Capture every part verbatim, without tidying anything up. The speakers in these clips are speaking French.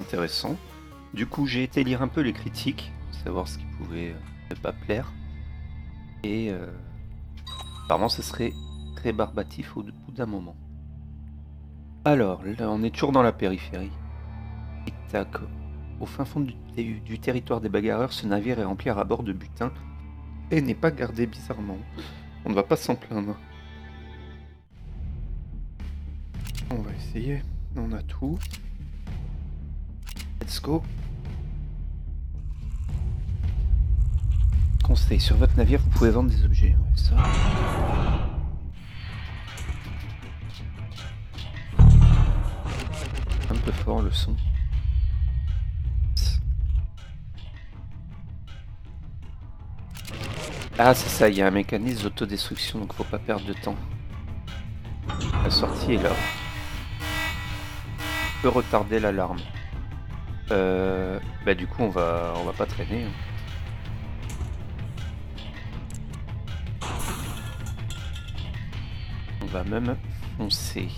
intéressant. Du coup, j'ai été lire un peu les critiques, savoir ce qui pouvait euh, ne pas plaire. Et euh, apparemment, ce serait très barbatif au bout d'un moment. Alors, là, on est toujours dans la périphérie. Tic-tac. Au fin fond du, du, du territoire des bagarreurs, ce navire est rempli à bord de butin et n'est pas gardé bizarrement. On ne va pas s'en plaindre. On va essayer. On a tout. Let's go. Conseil, sur votre navire, vous pouvez vendre des objets. Ouais, ça. Un peu fort le son. Ah, c'est ça, il y a un mécanisme d'autodestruction, donc faut pas perdre de temps. La sortie est là. On peut retarder l'alarme. Euh, bah du coup, on va, on va pas traîner. Hein. On va même foncer.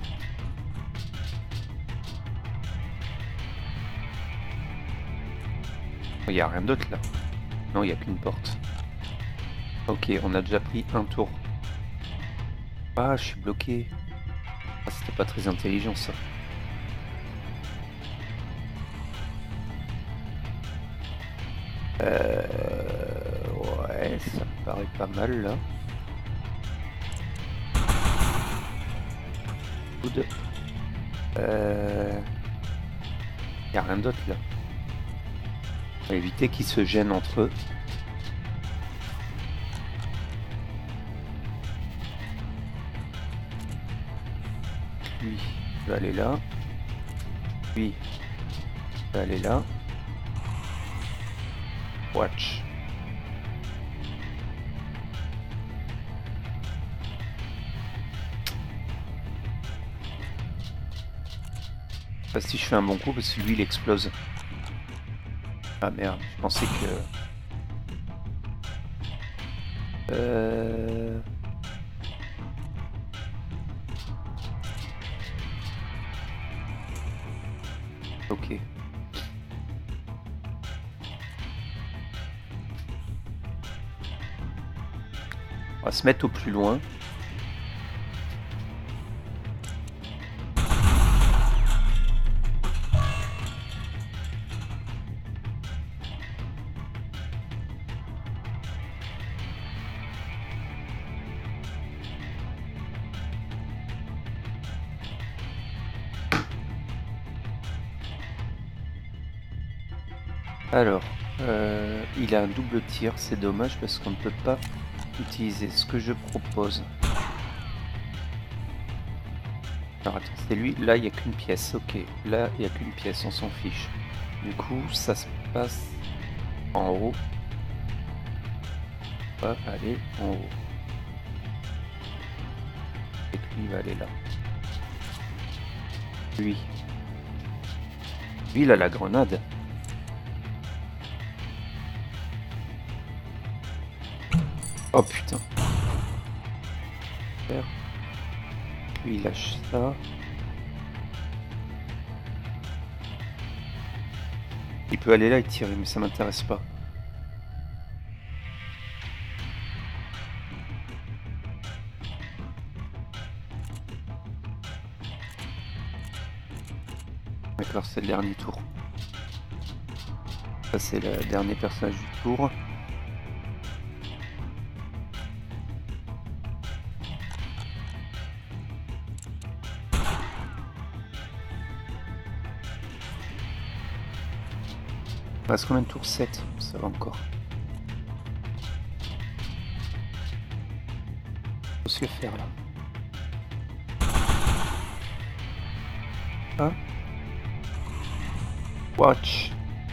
Il n'y a rien d'autre là. Non, il n'y a qu'une porte. Ok, on a déjà pris un tour. Ah, je suis bloqué. Ah, c'était pas très intelligent ça. Euh... Ouais, ça me paraît pas mal là. Good. Euh... Y a rien d'autre là. On va éviter qu'ils se gênent entre eux. Lui va aller là. Lui va aller là. Watch. Je sais pas si je fais un bon coup parce que lui il explose. Ah merde, je pensais que... Euh... Ok. On va se mettre au plus loin. Alors, euh, il a un double tir, c'est dommage parce qu'on ne peut pas utiliser ce que je propose. Alors attends, c'est lui, là il n'y a qu'une pièce, ok. Là il n'y a qu'une pièce, on s'en fiche. Du coup, ça se passe en haut. On va aller en haut. Et lui il va aller là. Lui. Lui il a la grenade. Oh putain. Lui il lâche ça. Il peut aller là et tirer, mais ça m'intéresse pas. D'accord, c'est le dernier tour. Ça c'est le dernier personnage du tour. Il reste combien de tours? Sept, ça va encore. Faut se le faire là. Ah. Watch.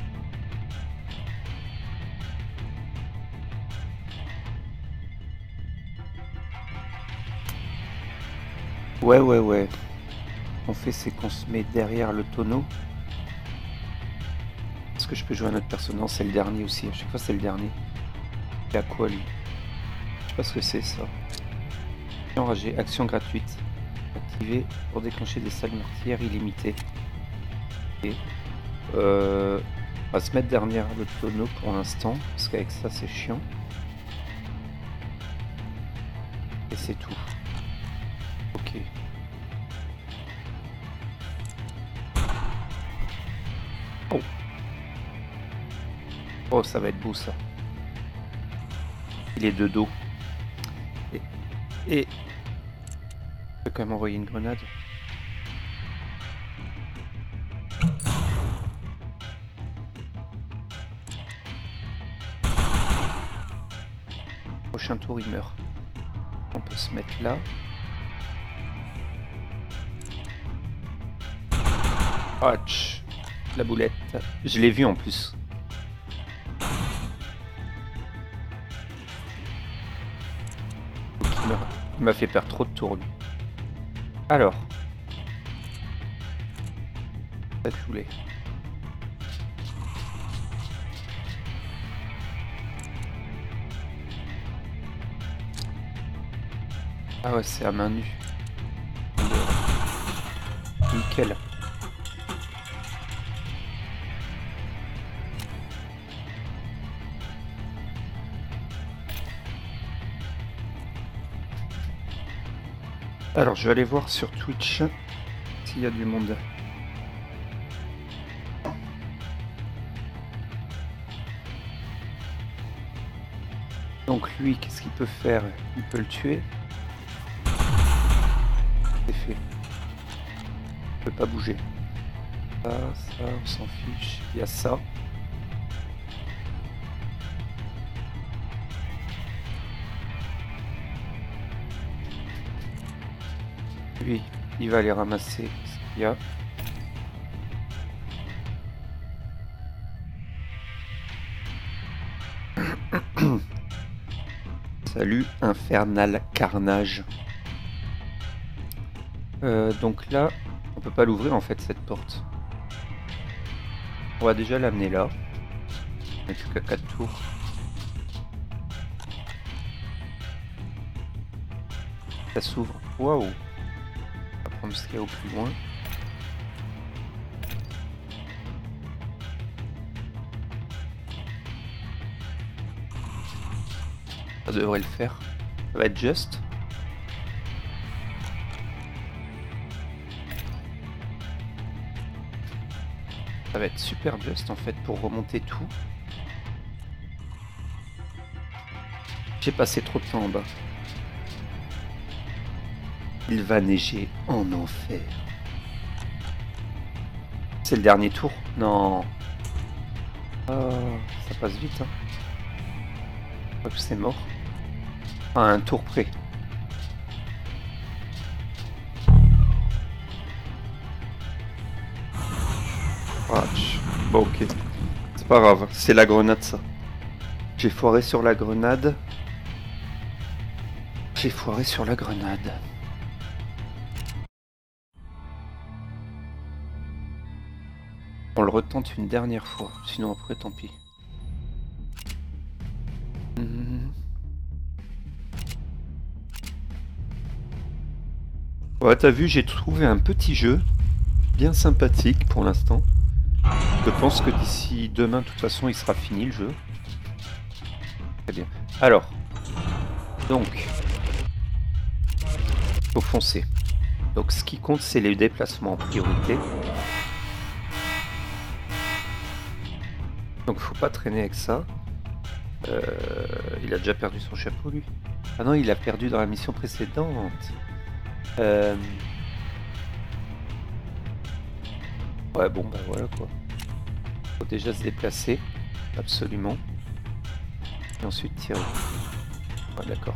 Ouais, ouais, ouais. Ce qu'on fait, c'est qu'on se met derrière le tonneau. Est-ce que je peux jouer un autre personnage? Non, c'est le dernier aussi. À chaque fois, c'est le dernier. Il a quoi, lui? Je sais pas ce que c'est, ça. Enragé, action gratuite. Activé pour déclencher des salles mortières illimitées. Et Euh, on va se mettre derrière le tonneau pour l'instant, parce qu'avec ça c'est chiant. Et c'est tout. Ok. Oh. Oh, ça va être beau ça. Il est de dos. Et... Et... Je peux quand même envoyer une grenade. Prochain tour, il meurt. On peut se mettre là. Ouch. La boulette. Je l'ai vu en plus. Il m'a fait perdre trop de tours lui. Alors. Peut-être foulé. Ah ouais, c'est à main nue. Nickel. Alors, je vais aller voir sur Twitch s'il y a du monde. Donc lui, qu'est-ce qu'il peut faire? Il peut le tuer. C'est fait. Il peut pas bouger. Ça, ça, on s'en fiche. Il y a ça. Lui, il va aller ramasser ce qu'il y a. Salut, Infernal Carnage. Euh, donc là, on peut pas l'ouvrir en fait cette porte. On va déjà l'amener là. On n'a plus qu'à quatre tours. Ça s'ouvre. Waouh! On va prendre ce qu'il y a au plus loin. Ça devrait le faire. Ça va être juste. Ça va être super juste en fait pour remonter tout. J'ai passé trop de temps en bas. Il va neiger en enfer. C'est le dernier tour? Non. Ah, ça passe vite. Hein. Je crois que c'est mort. À un tour près. Bon, ok. C'est pas grave. C'est la grenade, ça. J'ai foiré sur la grenade. J'ai foiré sur la grenade. On le retente une dernière fois. Sinon, après, tant pis. Mmh. Ouais, t'as vu, j'ai trouvé un petit jeu bien sympathique pour l'instant. Je pense que d'ici demain, de toute façon, il sera fini le jeu. Très bien. Alors, donc, faut foncer. Donc, ce qui compte, c'est les déplacements en priorité. Donc, faut pas traîner avec ça. Euh, il a déjà perdu son chapeau, lui. Ah non, il a perdu dans la mission précédente. Euh... Ouais, bon, bah voilà quoi. Faut déjà se déplacer, absolument. Et ensuite tirer. Ouais, d'accord.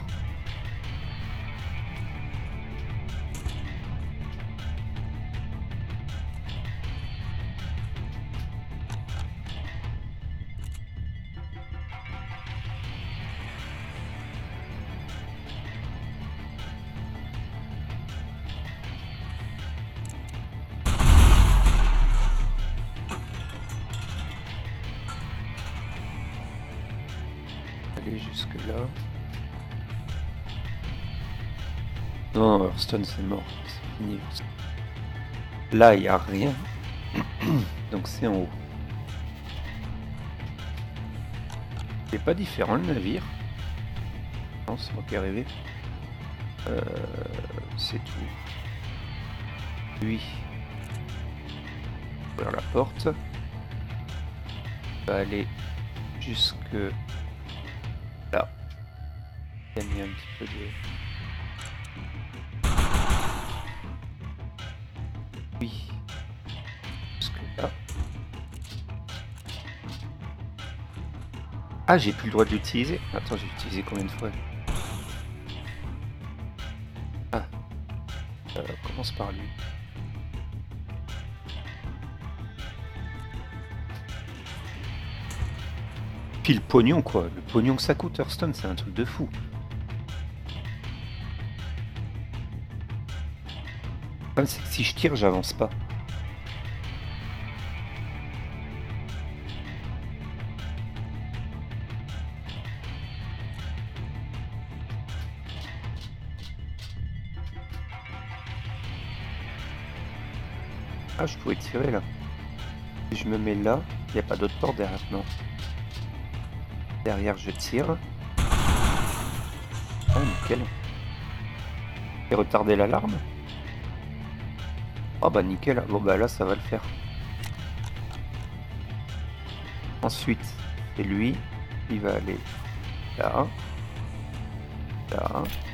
Jusque là. Non, Hearthstone c'est mort, c'est fini. Là il n'y a rien, donc c'est en haut. C'est pas différent le navire. Non, c'est moi qui ai rêvé. Euh, c'est tout. Lui. Ouvrir la porte. On va aller jusque là. Gagner un petit peu de... Oui. Jusque là. Ah, j'ai plus le droit de l'utiliser. Attends, j'ai utilisé combien de fois? Ah. Euh, commence par lui. Puis le pognon, quoi. Le pognon que ça coûte, Hearthstone, c'est un truc de fou. Le problème, c'est que si je tire, j'avance pas. Ah, je pouvais tirer là. Si je me mets là, il n'y a pas d'autre porte derrière. Non. Derrière, je tire. Ah, nickel. Et retarder l'alarme. Oh bah nickel. Bon bah là, ça va le faire. Ensuite, c'est lui. Il va aller là. Là.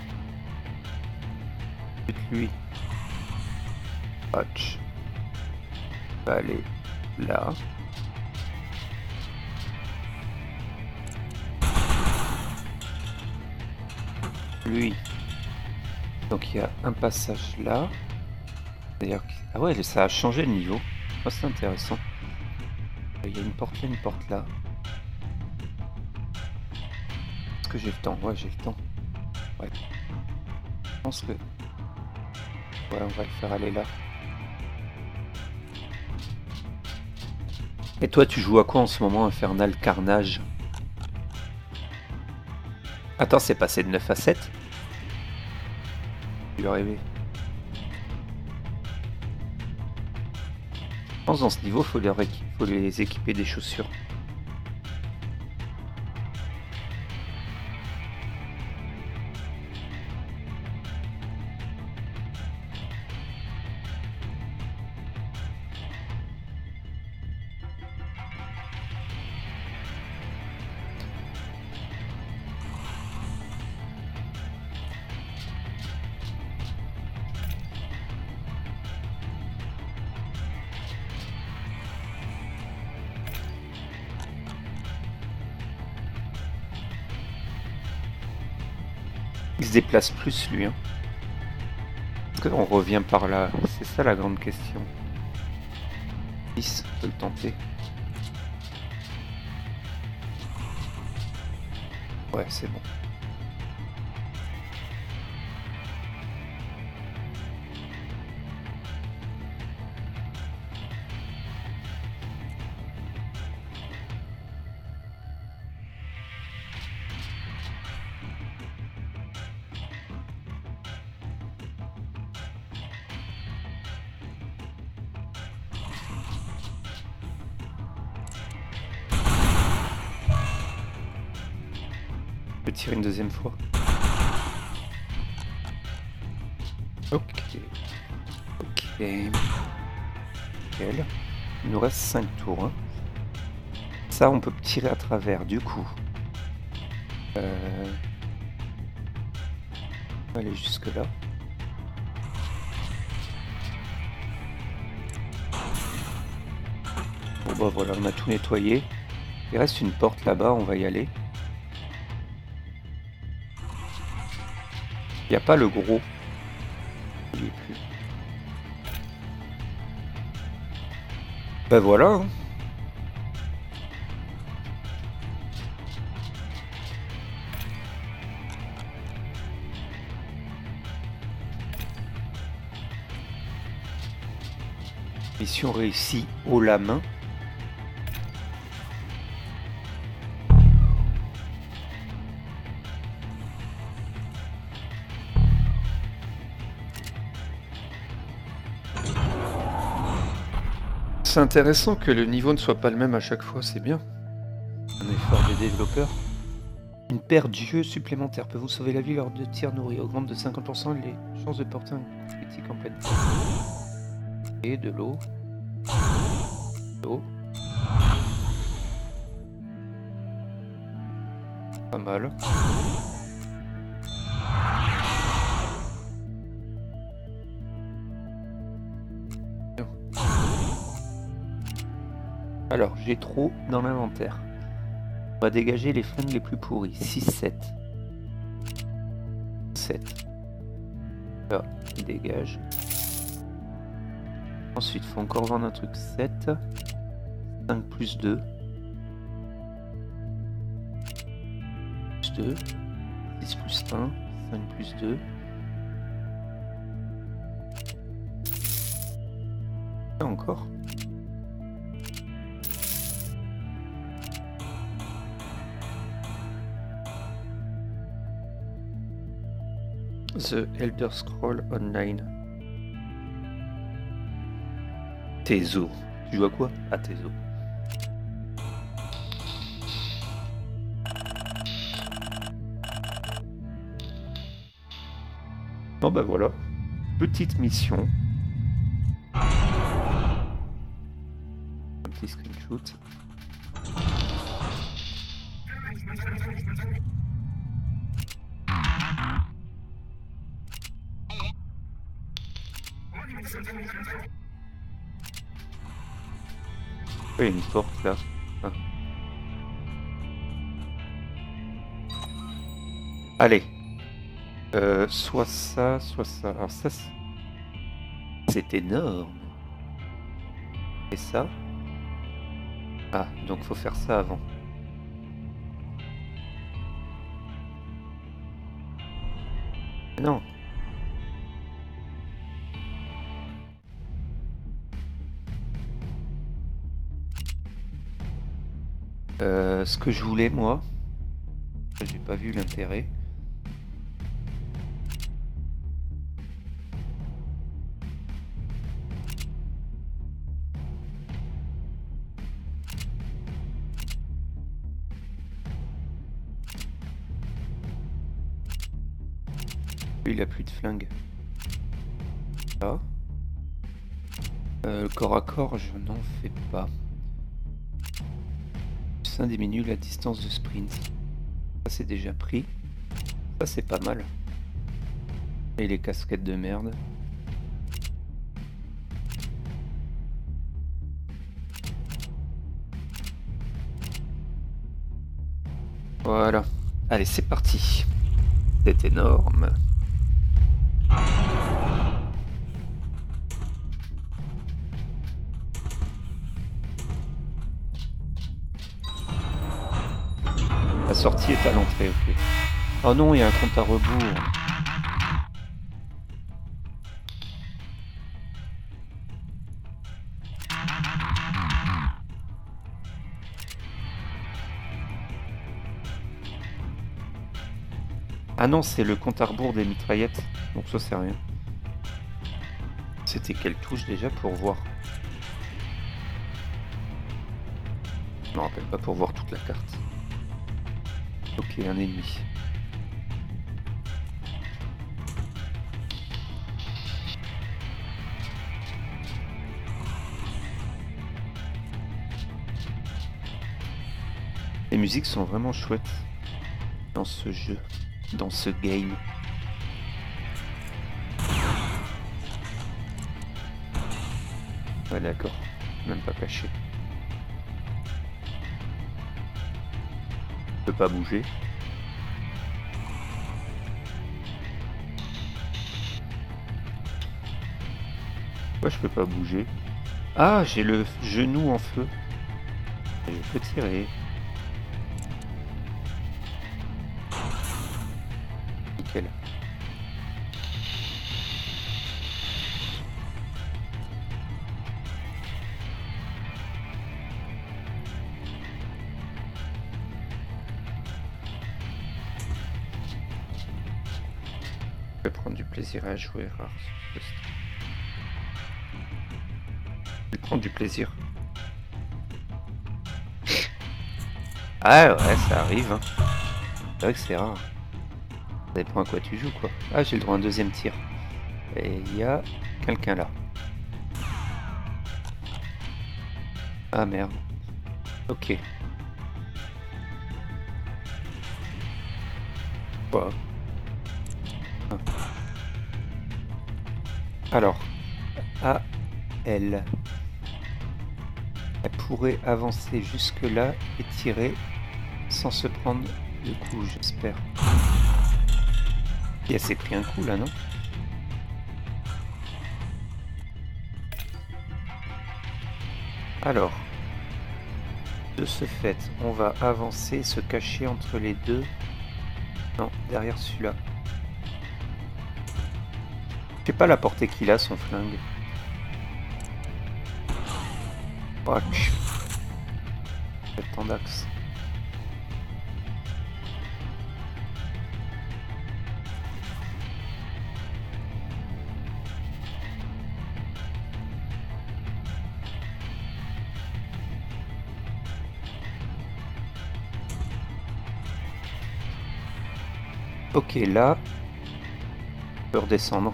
Ensuite, lui. Patch. Va aller là. Lui. Donc il y a un passage là. D'ailleurs, ah ouais, ça a changé le niveau. Oh, c'est intéressant. Il y a une porte là, une porte là. Est-ce que j'ai le temps? Ouais, j'ai le temps. Ouais. Je pense que... Ouais, on va le faire aller là. Et toi, tu joues à quoi en ce moment, Infernal Carnage? Attends, c'est passé de neuf à sept? Tu vas rêver. Je pense dans ce niveau, faut les, faut les équiper des chaussures. Il se déplace plus lui. Hein. Est-ce qu'on revient par là? C'est ça la grande question. dix, on peut le tenter. Ouais, c'est bon. Je peux tirer une deuxième fois. Ok. Ok. Nickel. Il nous reste cinq tours. Hein. Ça, on peut tirer à travers, du coup. Euh... On va aller jusque là. Bon bah voilà, on a tout nettoyé. Il reste une porte là-bas, on va y aller. Il n'y a pas le gros. Il est plus. Ben voilà. Hein. Mission réussie haut la main. C'est intéressant que le niveau ne soit pas le même à chaque fois, c'est bien. Un effort des développeurs. Une paire d'yeux supplémentaires peut vous sauver la vie lors de tirs nourris. Augmente de cinquante pour cent les chances de porter un coup critique en pleine tête. Et de l'eau. L'eau. Pas mal. Alors, j'ai trop dans l'inventaire. On va dégager les flingues les plus pourries. six, sept. sept. Là, il dégage. Ensuite, il faut encore vendre un truc. sept. cinq plus deux. Plus deux. six plus un. cinq plus deux. Là encore. The Elder Scrolls Online. Tezo. Tu joues à quoi? À Tezo. Bon bah voilà. Petite mission. Un petit screenshot. Il y a une porte là. Ah. Allez. Euh, soit ça, soit ça. Alors ça, c'est énorme. Et ça. Ah, donc faut faire ça avant. Non. Euh, ce que je voulais, moi, j'ai pas vu l'intérêt. Lui, il a plus de flingue. Là. Euh, le corps à corps, je n'en fais pas. Ça diminue la distance de sprint. Ça c'est déjà pris. Ça c'est pas mal. Et les casquettes de merde. Voilà. Allez, c'est parti. C'est énorme. La sortie est à l'entrée, ok. Oh non, il y a un compte à rebours. Ah non, c'est le compte à rebours des mitraillettes. Donc ça, c'est rien. C'était quelle touche déjà pour voir? Je me rappelle pas pour voir toute la carte. Ok, un ennemi. Les musiques sont vraiment chouettes dans ce jeu, dans ce game. Ouais, d'accord, même pas caché. Je peux pas bouger. Ouais, je peux pas bouger. Ah, j'ai le genou en feu. Je peux tirer. Nickel. Je peux prendre du plaisir à jouer rare. Je vais prendre du plaisir. Ah ouais, ça arrive. Hein. C'est vrai que c'est rare. Ça dépend à quoi tu joues, quoi. Ah, j'ai le droit à un deuxième tir. Et il y a quelqu'un là. Ah merde. Ok. Wow. Ah. Alors, à elle. Elle pourrait avancer jusque là et tirer sans se prendre de coups, j'espère. Et elle s'est pris un coup là, non? Alors, de ce fait, on va avancer, se cacher entre les deux. Non, derrière celui-là. Je sais pas la portée qu'il a, son flingue. Watch. Le temps d'axe. Ok, là, on peut redescendre.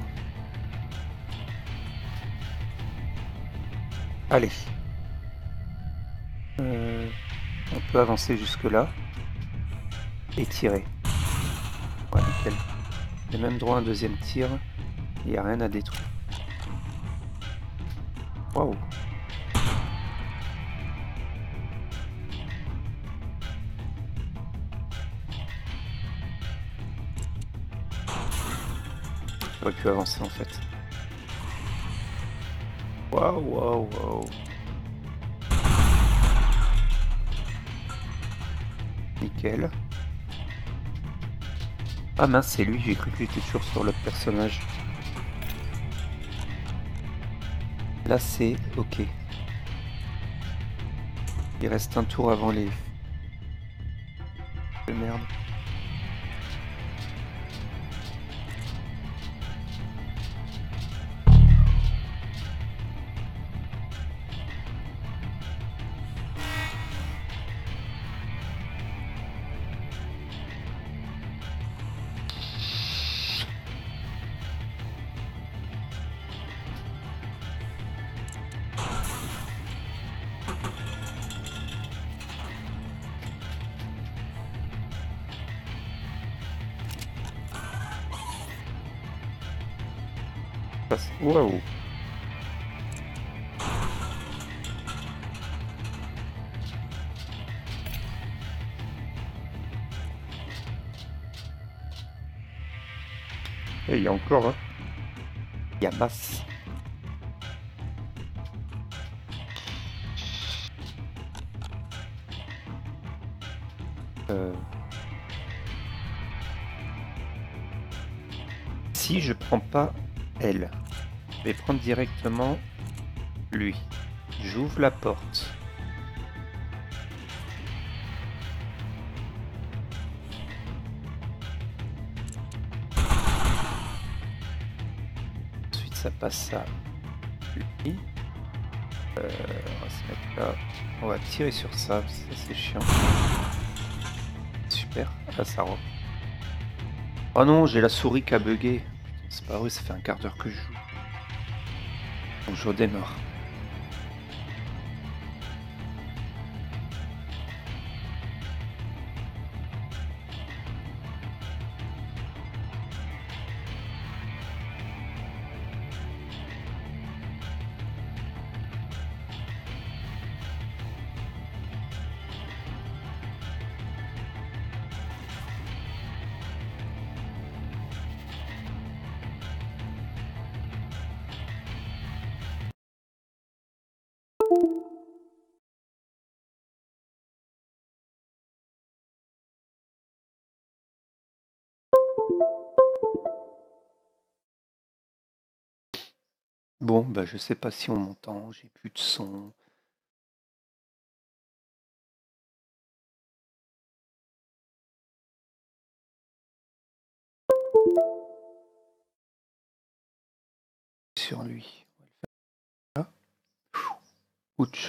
Allez. Euh, on peut avancer jusque là. Et tirer. Ouais, nickel. J'ai même droit à un deuxième tir. Il n'y a rien à détruire. Waouh. J'aurais pu avancer en fait. Waouh, waouh, waouh. Nickel. Ah mince, c'est lui, j'ai cru que j'étais toujours sur l'autre personnage. Là c'est ok. Il reste un tour avant les... De merde. Waouh. Et il y a encore, hein. Il y a masse. Euh... Si je prends pas elle, je vais prendre directement lui. J'ouvre la porte. Ensuite ça passe à lui. Euh, on va se mettre là. On va tirer sur ça, ça c'est chiant. Super, là ça rentre. Oh non, j'ai la souris qui a bugué. C'est pas vrai, ça fait un quart d'heure que je joue. Donc je redémarre. Bon, bah je sais pas si on m'entend, j'ai plus de son. Sur lui. Là. Ouch.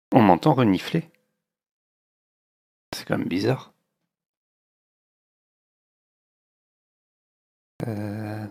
On m'entend renifler. C'est quand même bizarre. Euh...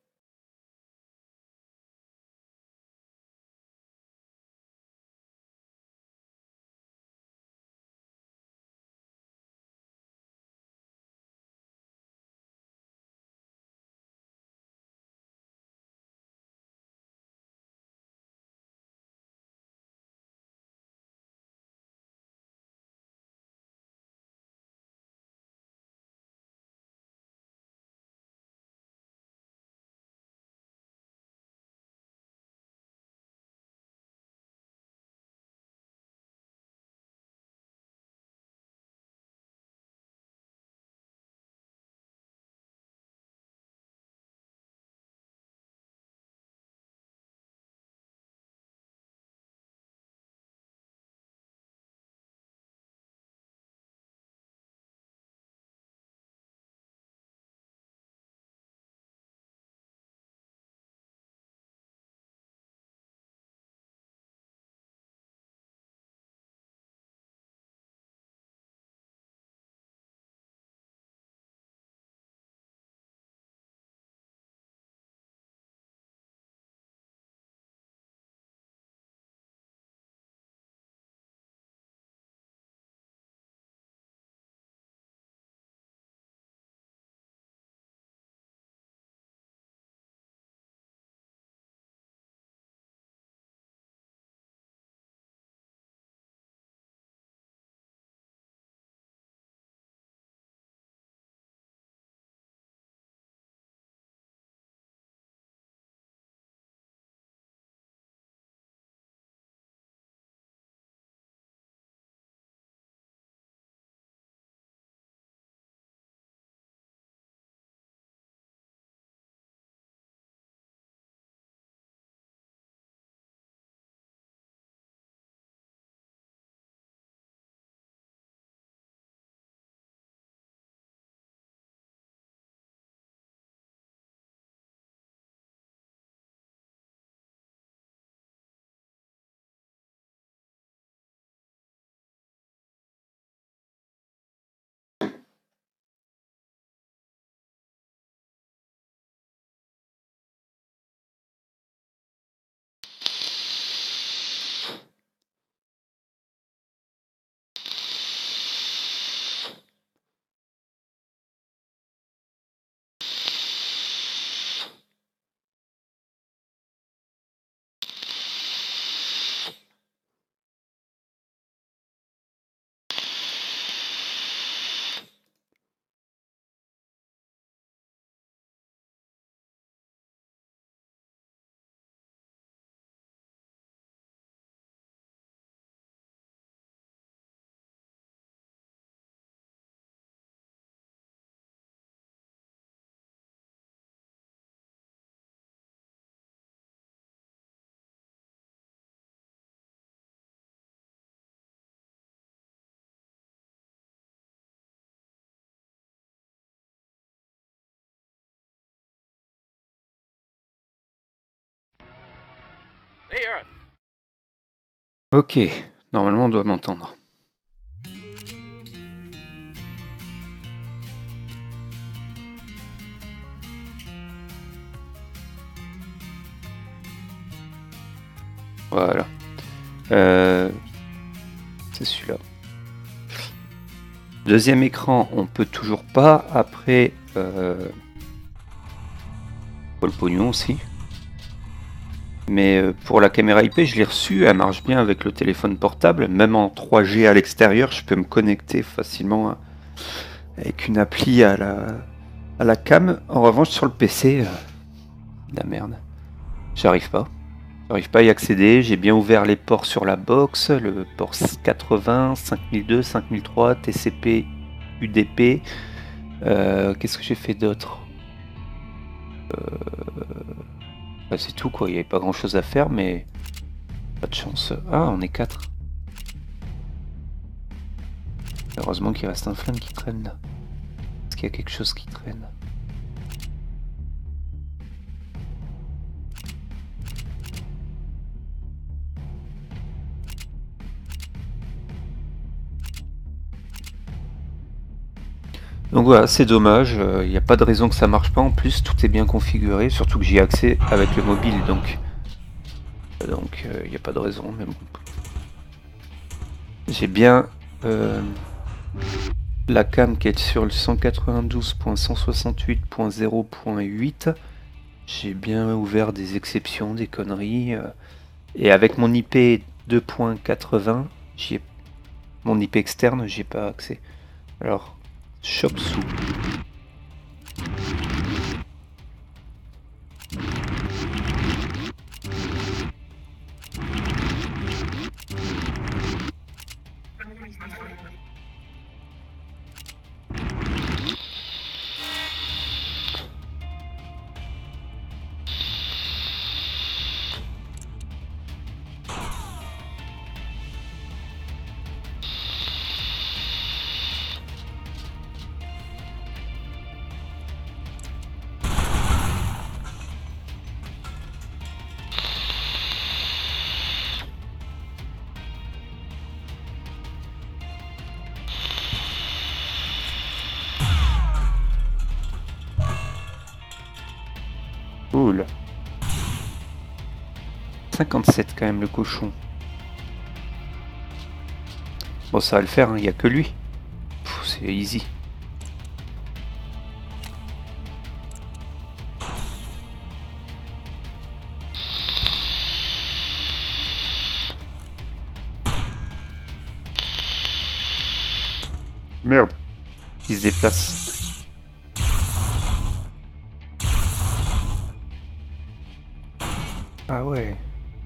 Ok, normalement on doit m'entendre. Voilà. Euh, c'est celui-là. Deuxième écran, on peut toujours pas. Après, euh, faut le pognon aussi. Mais euh, pour la caméra I P, je l'ai reçue. Elle marche bien avec le téléphone portable. Même en trois G à l'extérieur, je peux me connecter facilement à, avec une appli à la, à la cam. En revanche, sur le P C, euh, la merde. J'arrive pas. J'arrive pas à y accéder. J'ai bien ouvert les ports sur la box. Le port quatre-vingts, cinq mille deux, cinq mille trois, T C P, U D P. Euh, Qu'est-ce que j'ai fait d'autre? euh... bah, C'est tout quoi. Il n'y avait pas grand chose à faire, mais pas de chance. Ah, on est quatre. Heureusement qu'il reste un flingue qui traîne là. Est-ce qu'il y a quelque chose qui traîne? Donc voilà, c'est dommage, il euh, n'y a pas de raison que ça marche pas. En plus, tout est bien configuré, surtout que j'y ai accès avec le mobile, donc donc il euh, n'y a pas de raison. Mais bon. J'ai bien euh, la cam qui est sur le cent quatre-vingt-douze point cent soixante-huit point zéro point huit. J'ai bien ouvert des exceptions, des conneries. Euh, et avec mon I P deux point quatre-vingts, j'y ai mon I P externe, j'ai pas accès. Alors, shop sous. Cool. cinquante-sept quand même le cochon. Bon, ça va le faire, il hein, n'y a que lui. C'est easy. Merde. Il se déplace. Ah ouais.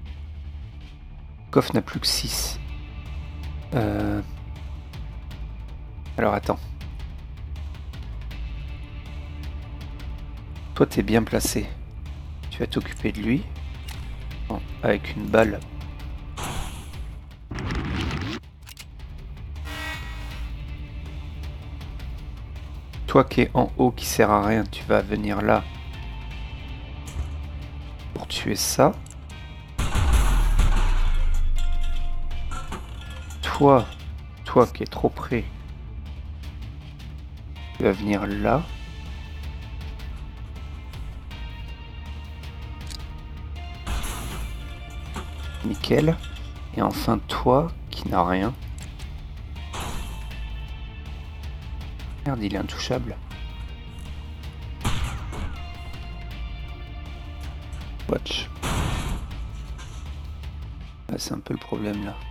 Coff n'a plus que six. Euh... Alors attends. Toi t'es bien placé. Tu vas t'occuper de lui. Bon, avec une balle. Toi qui es en haut qui sert à rien, tu vas venir là. Pour tuer ça. Toi, toi qui es trop près. Tu vas venir là. Nickel. Et enfin toi qui n'as rien. Merde, il est intouchable. Watch. Ah, c'est un peu le problème là.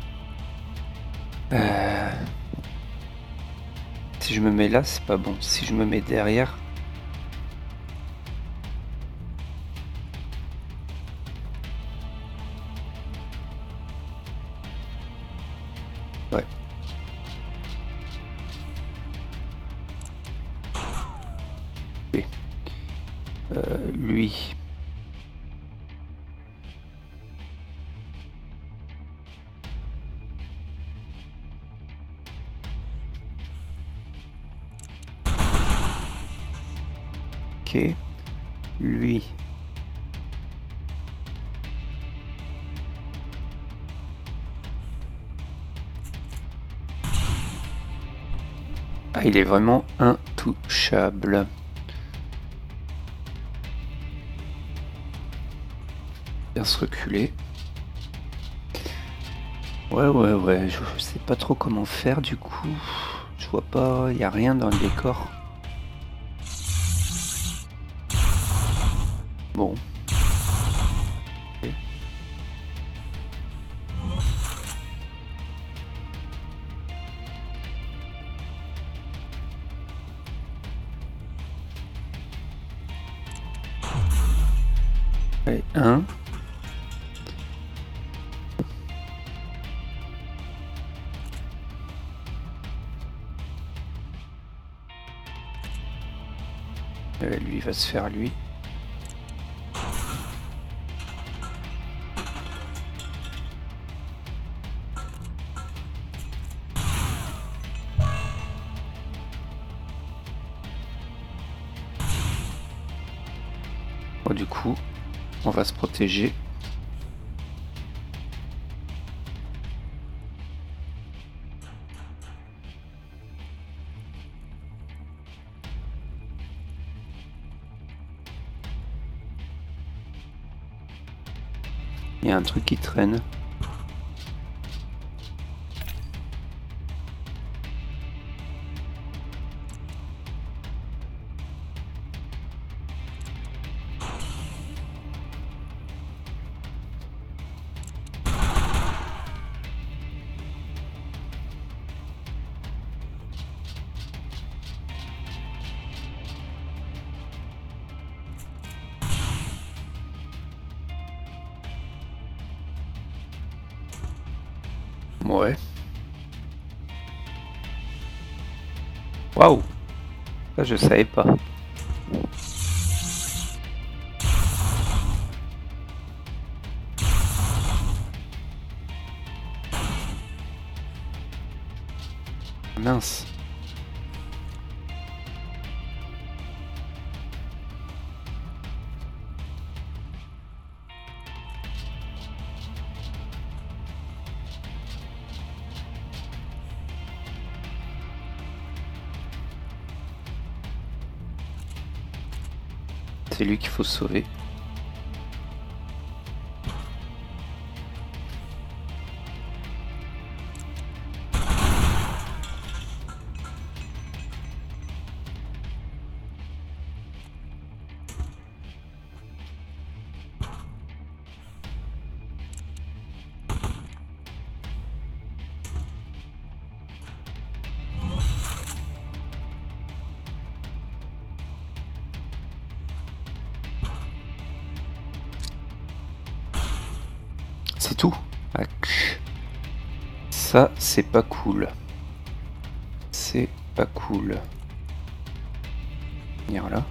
Euh... Si je me mets là, c'est pas bon. Si je me mets derrière... Ouais. Oui. Euh, lui... Ok. Lui... Ah, il est vraiment intouchable. Bien se reculer. Ouais, ouais, ouais. Je sais pas trop comment faire du coup. Je vois pas. Il n'y a rien dans le décor. Bon. Okay. Allez, un. Euh, lui va se faire lui. Bon, du coup, on va se protéger. Il y a un truc qui traîne. Ouais. Waouh. Ça, je savais pas. Mince. C'est lui qu'il faut sauver. C'est tout. Ça, c'est pas cool. C'est pas cool. Venir là.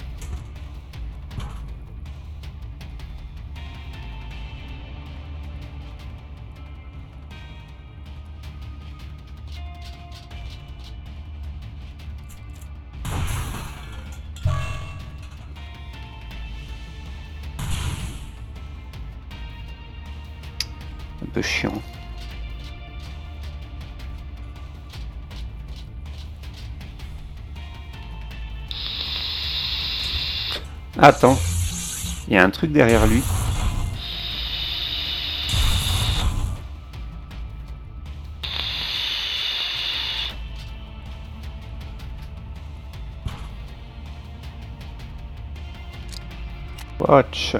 Un peu chiant. Attends, il y a un truc derrière lui. Watch.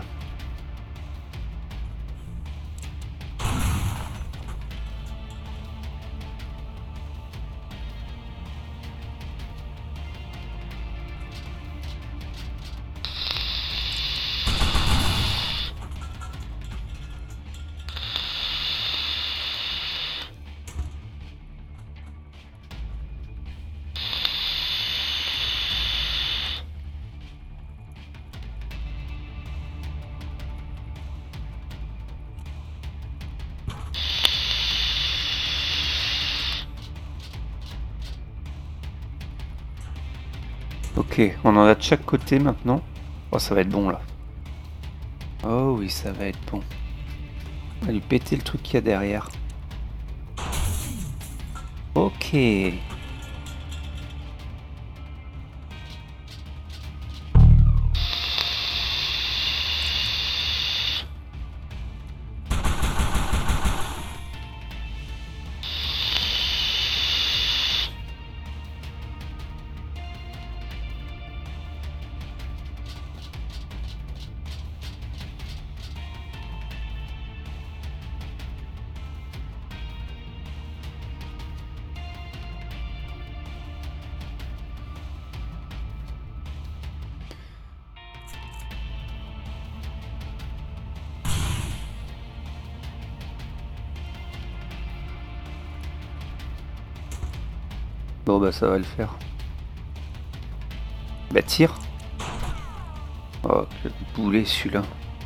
Ok, on en a de chaque côté maintenant. Oh, ça va être bon là. Oh oui, ça va être bon. On va lui péter le truc qu'il y a derrière. Ok. Bon bah ça va le faire. Bah tire. Oh quel boulet celui-là.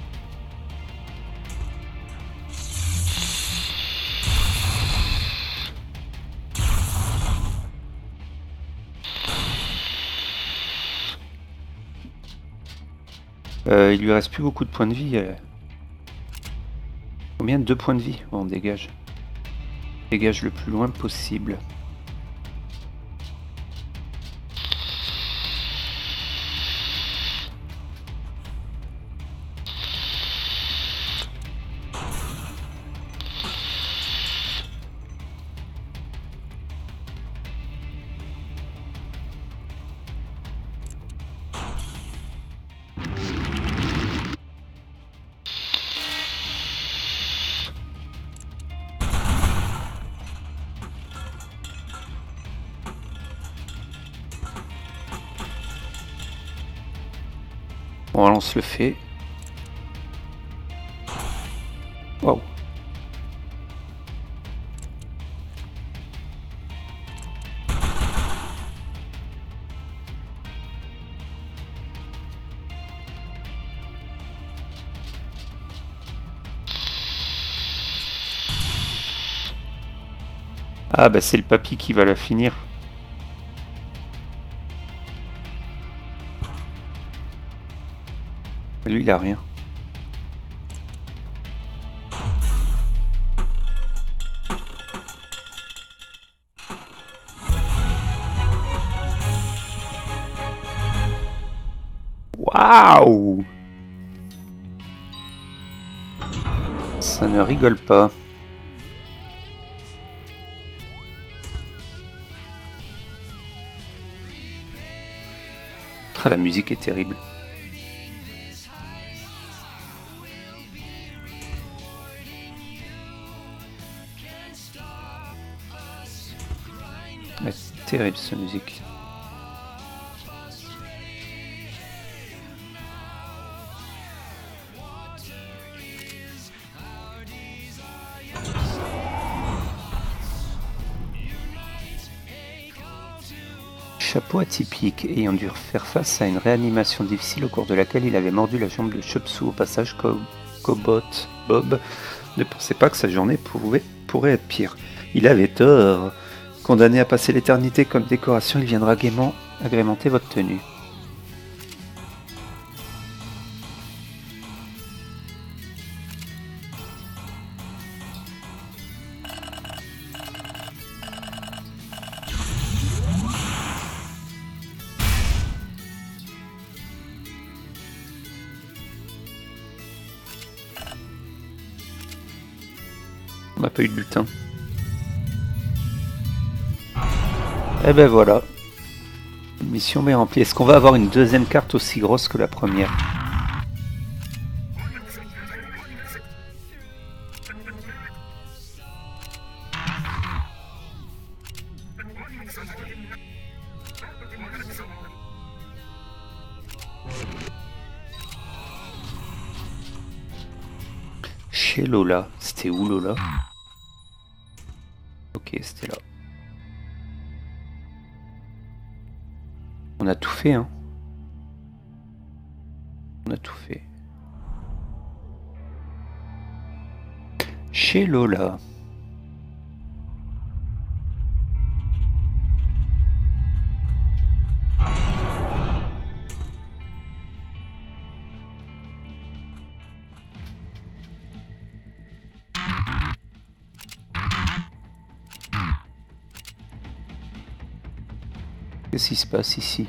Euh, il lui reste plus beaucoup de points de vie. Euh. Combien? Deux points de vie. Bon, on dégage. Dégage le plus loin possible. On relance le fait. Waouh. Ah bah c'est le papy qui va la finir. Lui il a rien. Waouh! Ça ne rigole pas. Ah, la musique est terrible. C'est terrible cette musique. Chapeau atypique, ayant dû faire face à une réanimation difficile au cours de laquelle il avait mordu la jambe de Chop-Suey au passage, Cobot Bob ne pensait pas que sa journée pouvait, pourrait être pire. Il avait tort. Condamné à passer l'éternité comme décoration, il viendra gaiement agrémenter votre tenue. On n'a pas eu de bulletin. Et ben voilà. Mission bien remplie. Est-ce qu'on va avoir une deuxième carte aussi grosse que la première? Chez Lola. C'était où Lola? Ok, c'était là. On a tout fait, hein. On a tout fait. Chez Lola. Qu'est-ce qui se passe ici?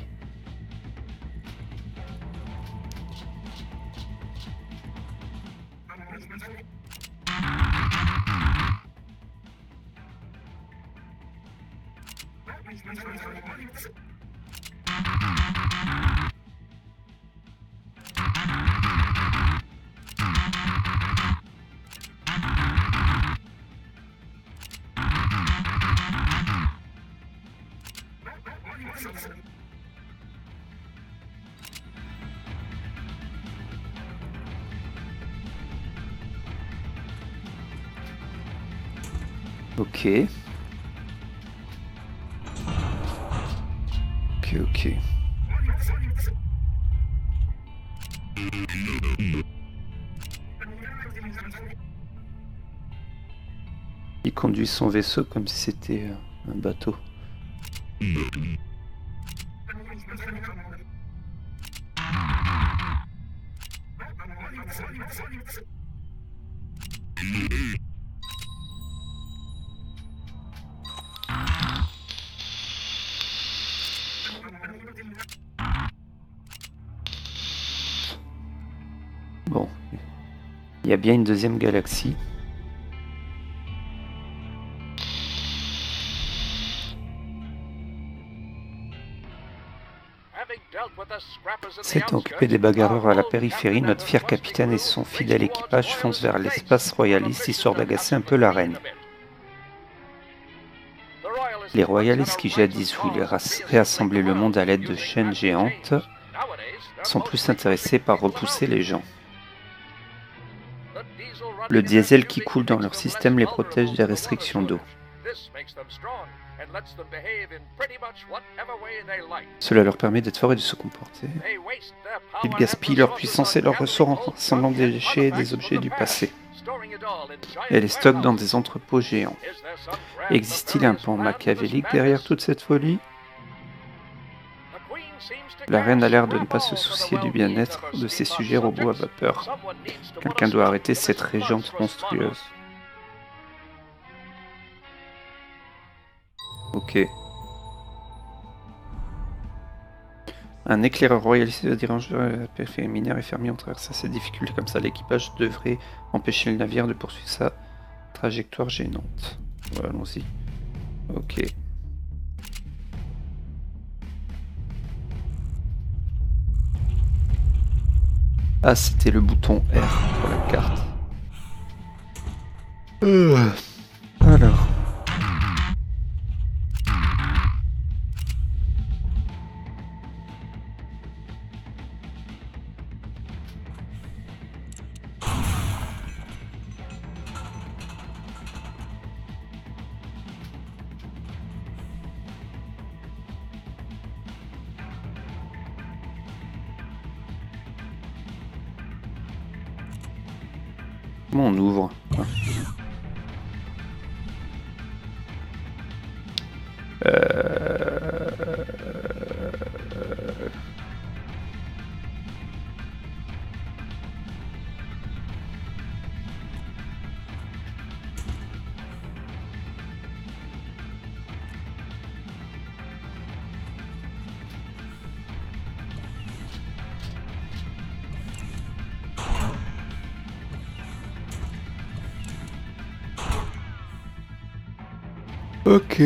Ok. Ok, ok. Il conduit son vaisseau comme si c'était un bateau. Bon, il y a bien une deuxième galaxie. S'étant occupé des bagarreurs à la périphérie, notre fier capitaine et son fidèle équipage foncent vers l'espace royaliste histoire d'agacer un peu la reine. Les royalistes qui jadis voulaient réassembler le monde à l'aide de chaînes géantes sont plus intéressés par repousser les gens. Le diesel qui coule dans leur système les protège des restrictions d'eau. Cela leur permet d'être forts et de se comporter. Ils gaspillent leur puissance et leurs ressources en rassemblant des déchets et des objets du passé. Et les stockent dans des entrepôts géants. Existe-t-il un plan machiavélique derrière toute cette folie? La reine a l'air de ne pas se soucier du bien-être de ses sujets robots à vapeur. Quelqu'un doit arrêter cette régente monstrueuse. Ok. Un éclaireur royaliste dirige la périphérie minière et fermier en traversant ces difficultés comme ça. L'équipage devrait empêcher le navire de poursuivre sa trajectoire gênante. Voilà, allons-y. Ok. Ah, c'était le bouton R pour la carte. Euh. Alors. Comment on ouvre? euh... Ok.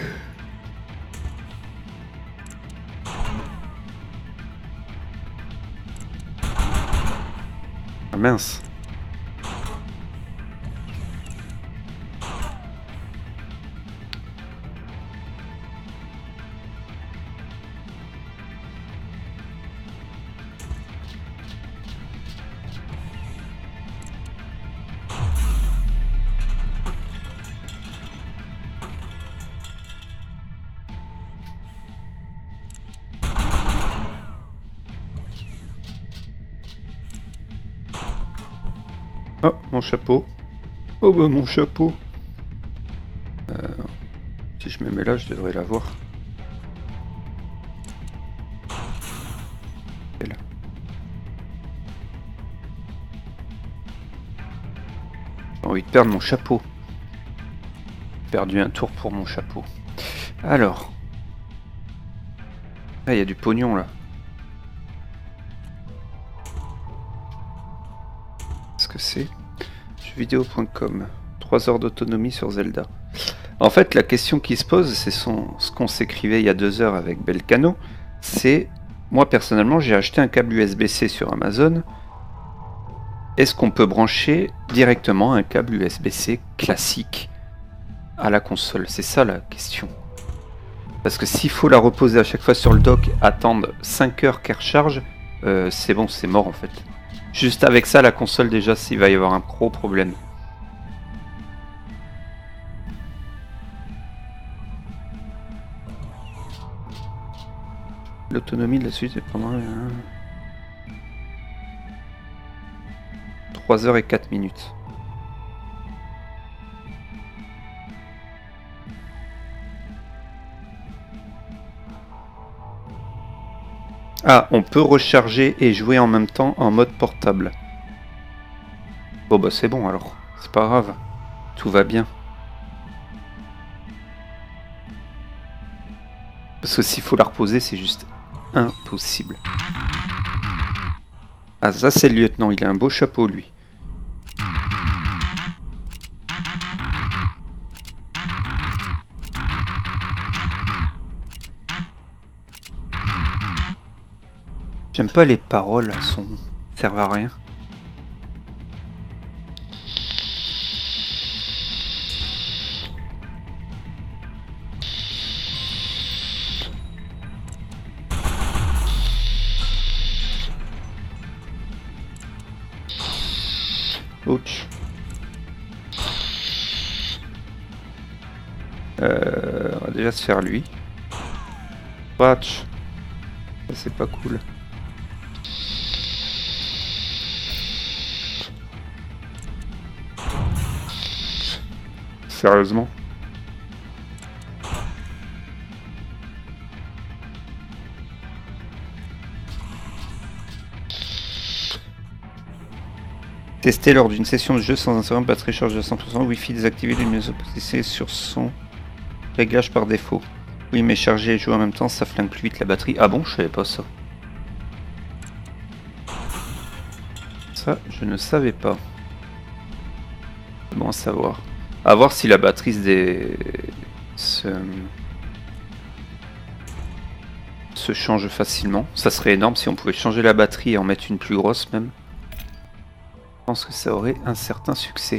Ah mince. Oh, mon chapeau. Oh bah mon chapeau. Euh, si je me mets là, je devrais l'avoir. J'ai envie de perdre mon chapeau. J'ai perdu un tour pour mon chapeau. Alors. Ah, il y a du pognon là. Qu'est-ce que c'est? jeuxvideo point com. trois heures d'autonomie sur Zelda. En fait, la question qui se pose, c'est son, ce qu'on s'écrivait il y a deux heures avec Belcano. C'est, moi personnellement, j'ai acheté un câble U S B C sur Amazon. Est-ce qu'on peut brancher directement un câble U S B C classique à la console? C'est ça la question. Parce que s'il faut la reposer à chaque fois sur le dock, attendre cinq heures qu'elle recharge, euh, c'est bon, c'est mort en fait. Juste avec ça, la console déjà, il va y avoir un gros problème. L'autonomie de la suite est pendant euh, trois heures et quatre minutes. Ah, on peut recharger et jouer en même temps en mode portable. Bon bah c'est bon alors, c'est pas grave, tout va bien. Parce que s'il faut la reposer, c'est juste impossible. Ah ça c'est le lieutenant, il a un beau chapeau lui. J'aime pas les paroles, elles sont... servent à rien. Ouch. Euh, on va déjà se faire lui. Watch. Ça c'est pas cool. Sérieusement. Tester lors d'une session de jeu sans interrompre, batterie charge de cent pour cent, Wi-Fi désactivé, luminosité position sur son réglage par défaut. Oui, mais charger et jouer en même temps, ça flingue plus vite la batterie. Ah bon, je savais pas ça. Ça, je ne savais pas. Bon à savoir. À voir si la batterie se, dé... se... se change facilement. Ça serait énorme si on pouvait changer la batterie et en mettre une plus grosse même. Je pense que ça aurait un certain succès.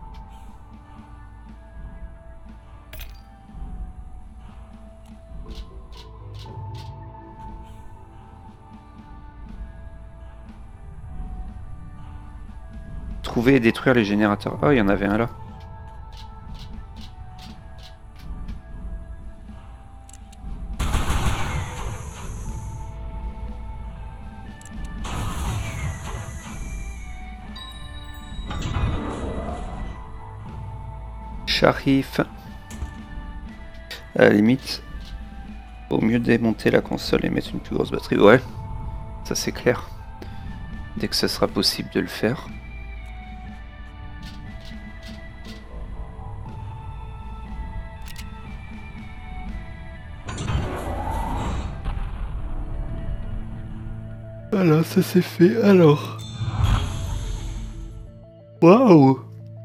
Trouver et détruire les générateurs. Ah, il y en avait un là. Sharif. À la limite, au mieux démonter la console et mettre une plus grosse batterie. Ouais, ça c'est clair. Dès que ce sera possible de le faire. Voilà, ça c'est fait. Alors. Waouh!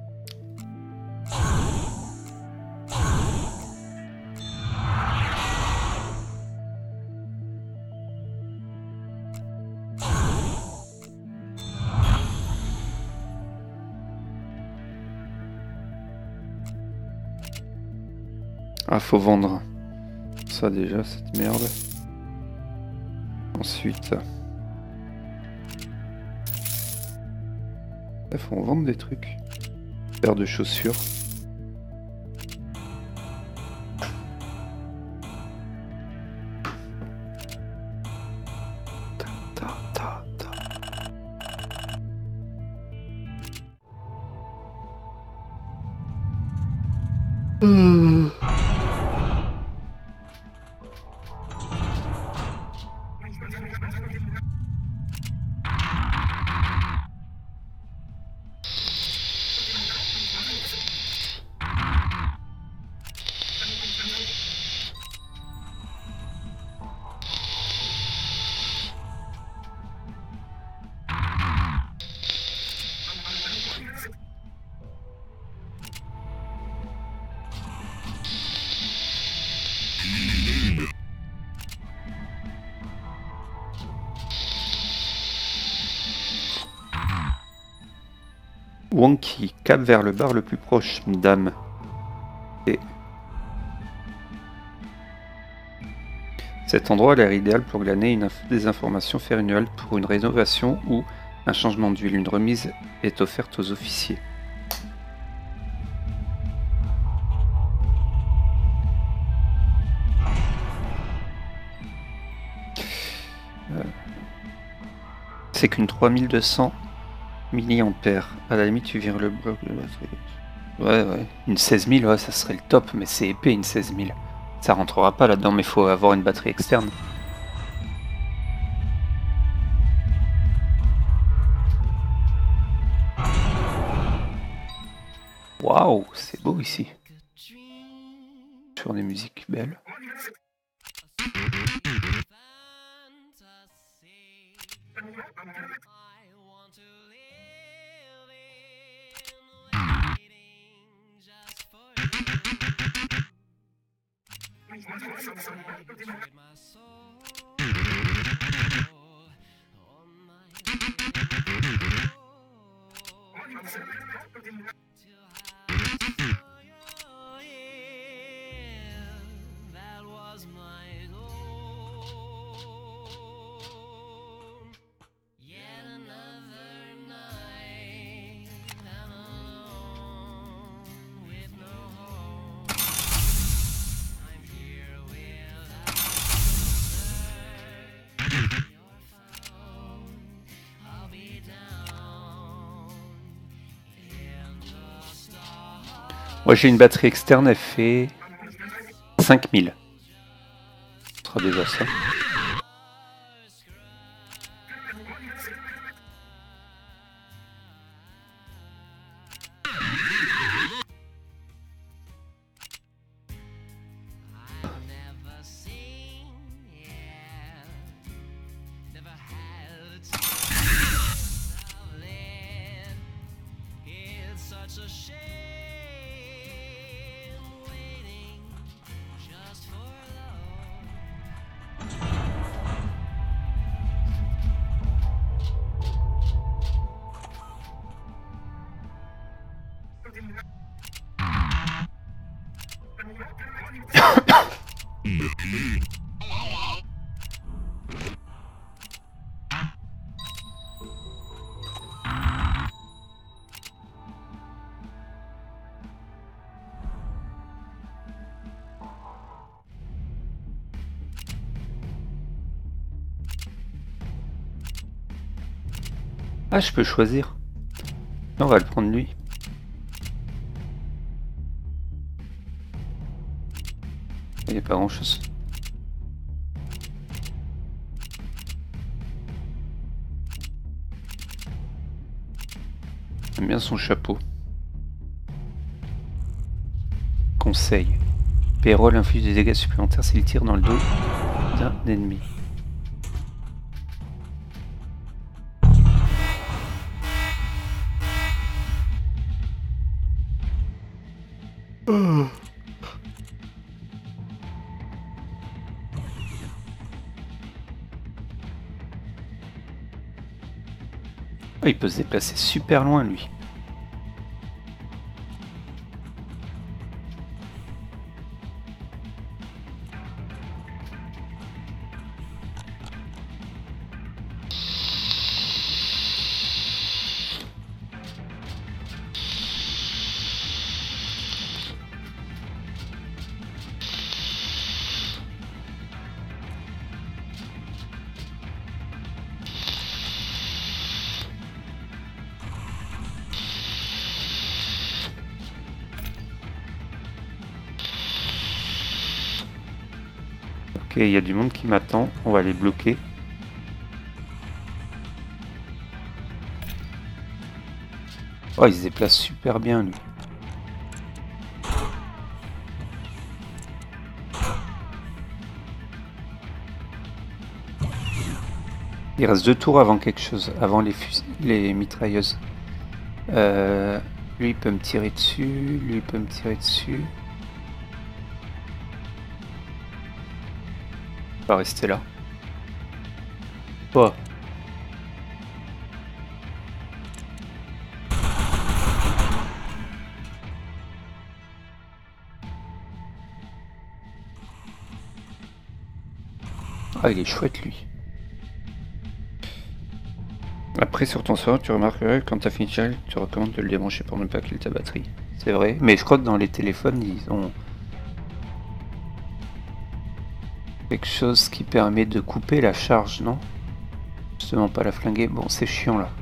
Ah, faut vendre ça déjà, cette merde. Ensuite, il faut vendre des trucs. Paire de chaussures. Ta, ta, ta, ta. Euh... Wonky, cap vers le bar le plus proche, dame. Et cet endroit a l'air idéal pour glaner une inf des informations, faire une halte pour une rénovation ou un changement d'huile. Une remise est offerte aux officiers. Euh, C'est qu'une trois mille deux cents milliampères. À la limite, tu vires le bloc de batterie. Ouais, ouais. Une seize mille, ouais, ça serait le top, mais c'est épais une seize mille. Ça rentrera pas là-dedans, mais il faut avoir une batterie externe. Waouh, c'est beau ici. Sur des musiques belles. Moi j'ai une batterie externe, elle fait cinq mille. Ce sera déjà ça. Ah, je peux choisir. On va le prendre lui. Il n'y a pas grand chose. J'aime bien son chapeau. Conseil. Payroll inflige des dégâts supplémentaires s'il tire dans le dos d'un ennemi. Oh. Oh, il peut se déplacer super loin lui. Ok, il y a du monde qui m'attend, on va les bloquer. Oh, il se déplace super bien lui. Il reste deux tours avant quelque chose, avant les, les mitrailleuses. Euh, lui il peut me tirer dessus, lui il peut me tirer dessus. On va rester là. Oh. Ah, il est chouette lui. Après sur ton serveur tu remarqueras que quand tu as fini de charger, tu recommandes de le débrancher pour ne pas kill ta batterie. C'est vrai, mais je crois que dans les téléphones ils ont quelque chose qui permet de couper la charge, non? Justement pas la flinguer, bon c'est chiant là.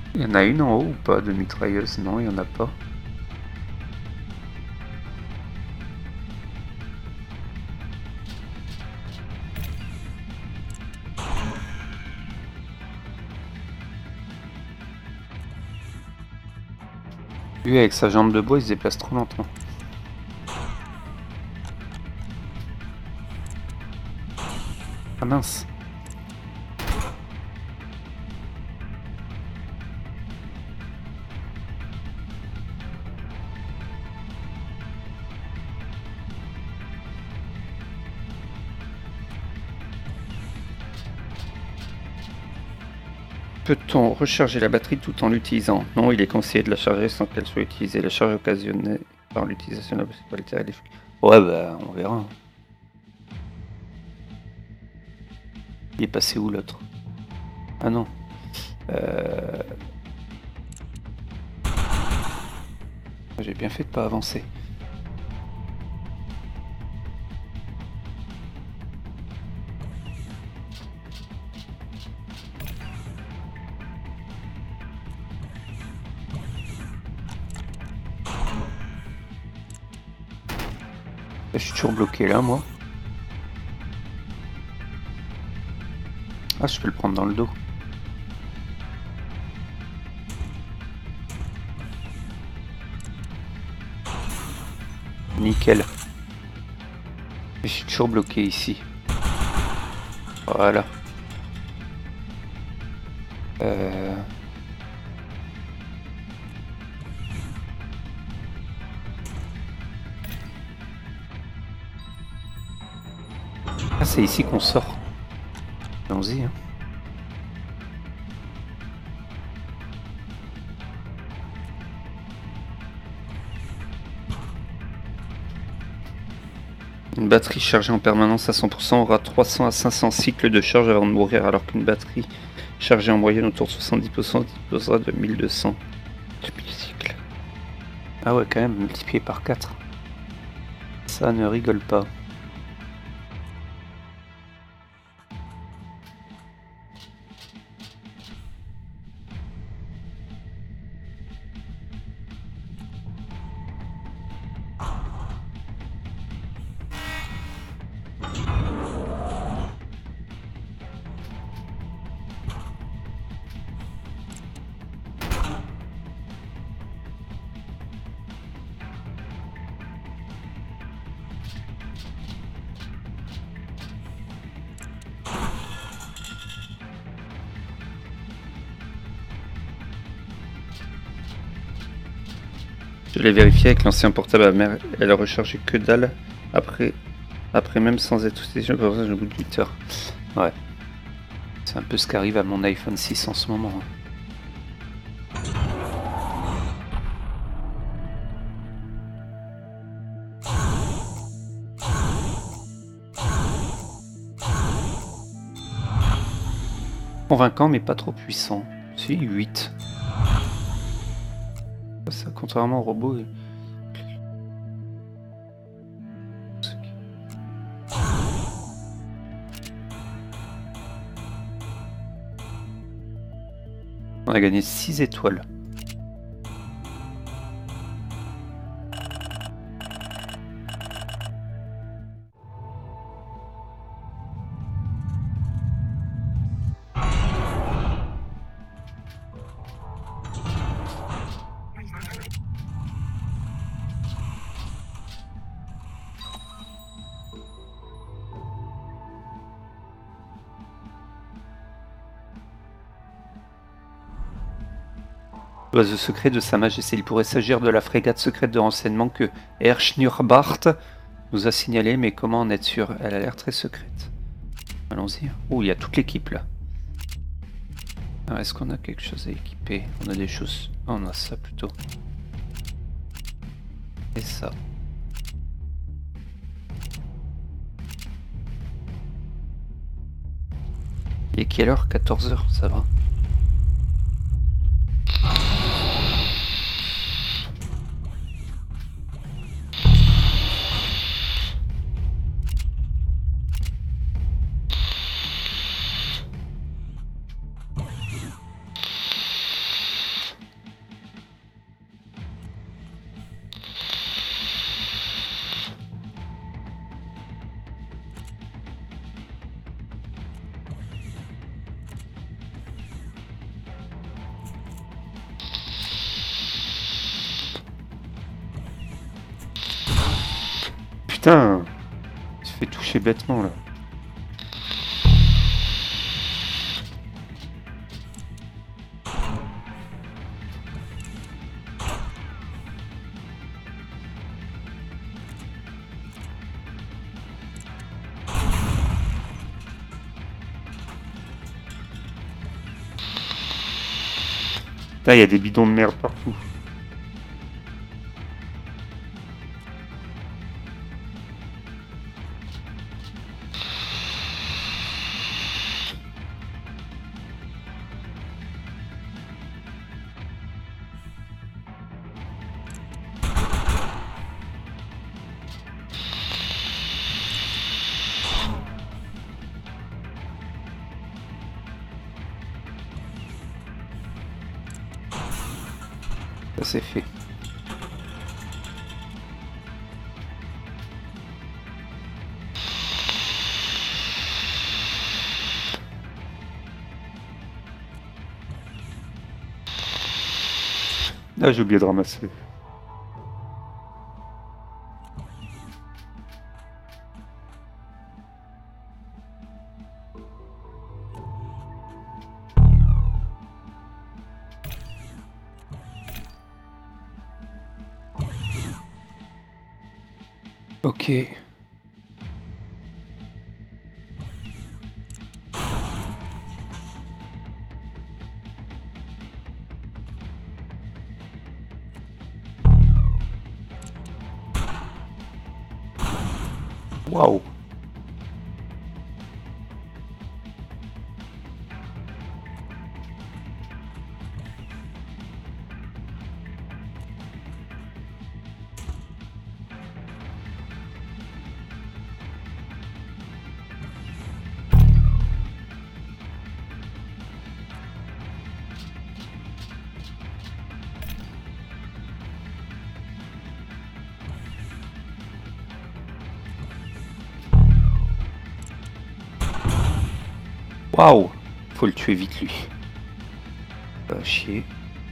Il y en a une en haut ou pas de mitrailleuse? Non, il n'y en a pas. Lui, avec sa jambe de bois, il se déplace trop lentement. Ah mince. Peut-on recharger la batterie tout en l'utilisant? Non, il est conseillé de la charger sans qu'elle soit utilisée. La charge occasionnée par l'utilisation de la possibilité à l'effet. Ouais, bah, on verra. Il est passé où l'autre? Ah non. Euh... J'ai bien fait de pas avancer. Je suis toujours bloqué là, moi. Ah, je peux le prendre dans le dos. Nickel. Je suis toujours bloqué ici. Voilà. Euh... Ah, c'est ici qu'on sort. Allons-y. Hein. Une batterie chargée en permanence à cent pour cent aura trois cents à cinq cents cycles de charge avant de mourir, alors qu'une batterie chargée en moyenne autour de soixante-dix pour cent disposera de mille deux cents cycles. Ah ouais, quand même, multiplié par quatre. Ça ne rigole pas. Je l'ai vérifié avec l'ancien portable à mère, elle a rechargé que dalle après, après même sans être station pour ça, au bout de huit heures. Ouais. C'est un peu ce qu'arrive à mon iPhone six en ce moment. Convaincant mais pas trop puissant. Si, huit. Ça, contrairement au robot. On a gagné six étoiles. L'oiseau secret de Sa Majesté. Il pourrait s'agir de la frégate secrète de renseignement que Herr Schnurrbart nous a signalé, mais comment en être sûr? Elle a l'air très secrète. Allons-y. Oh, il y a toute l'équipe là. Est-ce qu'on a quelque chose à équiper? On a des choses... Oh, on a ça plutôt. Et ça. Il est quelle heure? quatorze heures, ça va. fait toucher bêtement là. Là, il y a des bidons de merde partout. Ça c'est fait. Là j'ai oublié de ramasser. Ok. Waouh. Waouh. Faut le tuer vite lui. Pas chier.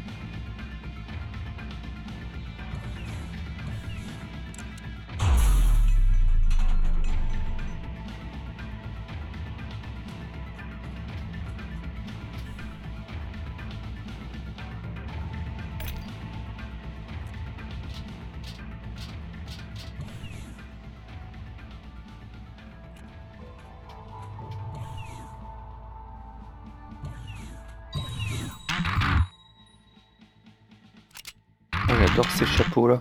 J'adore ces chapeaux là.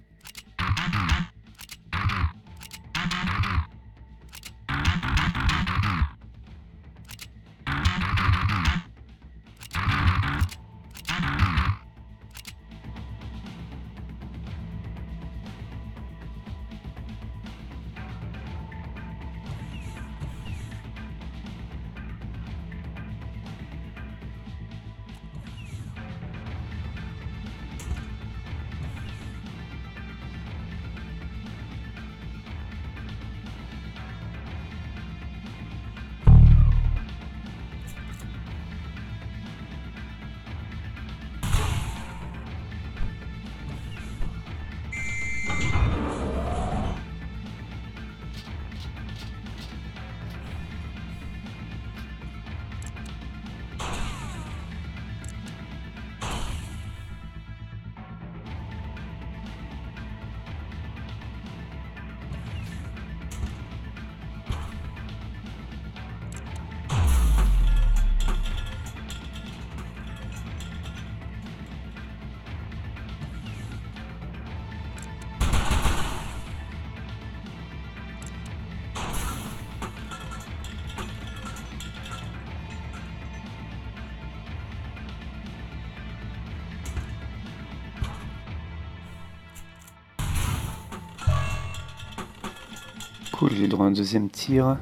Cool, j'ai droit à un deuxième tir.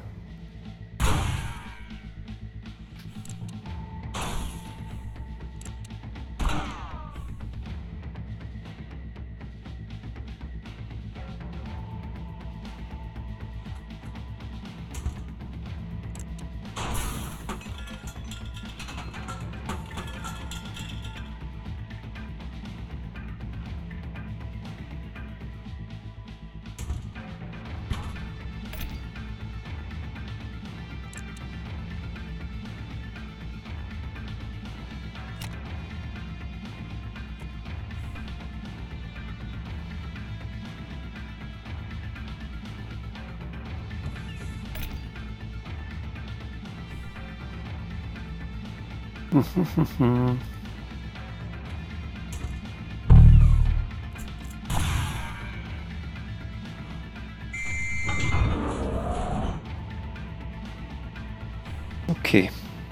Ok.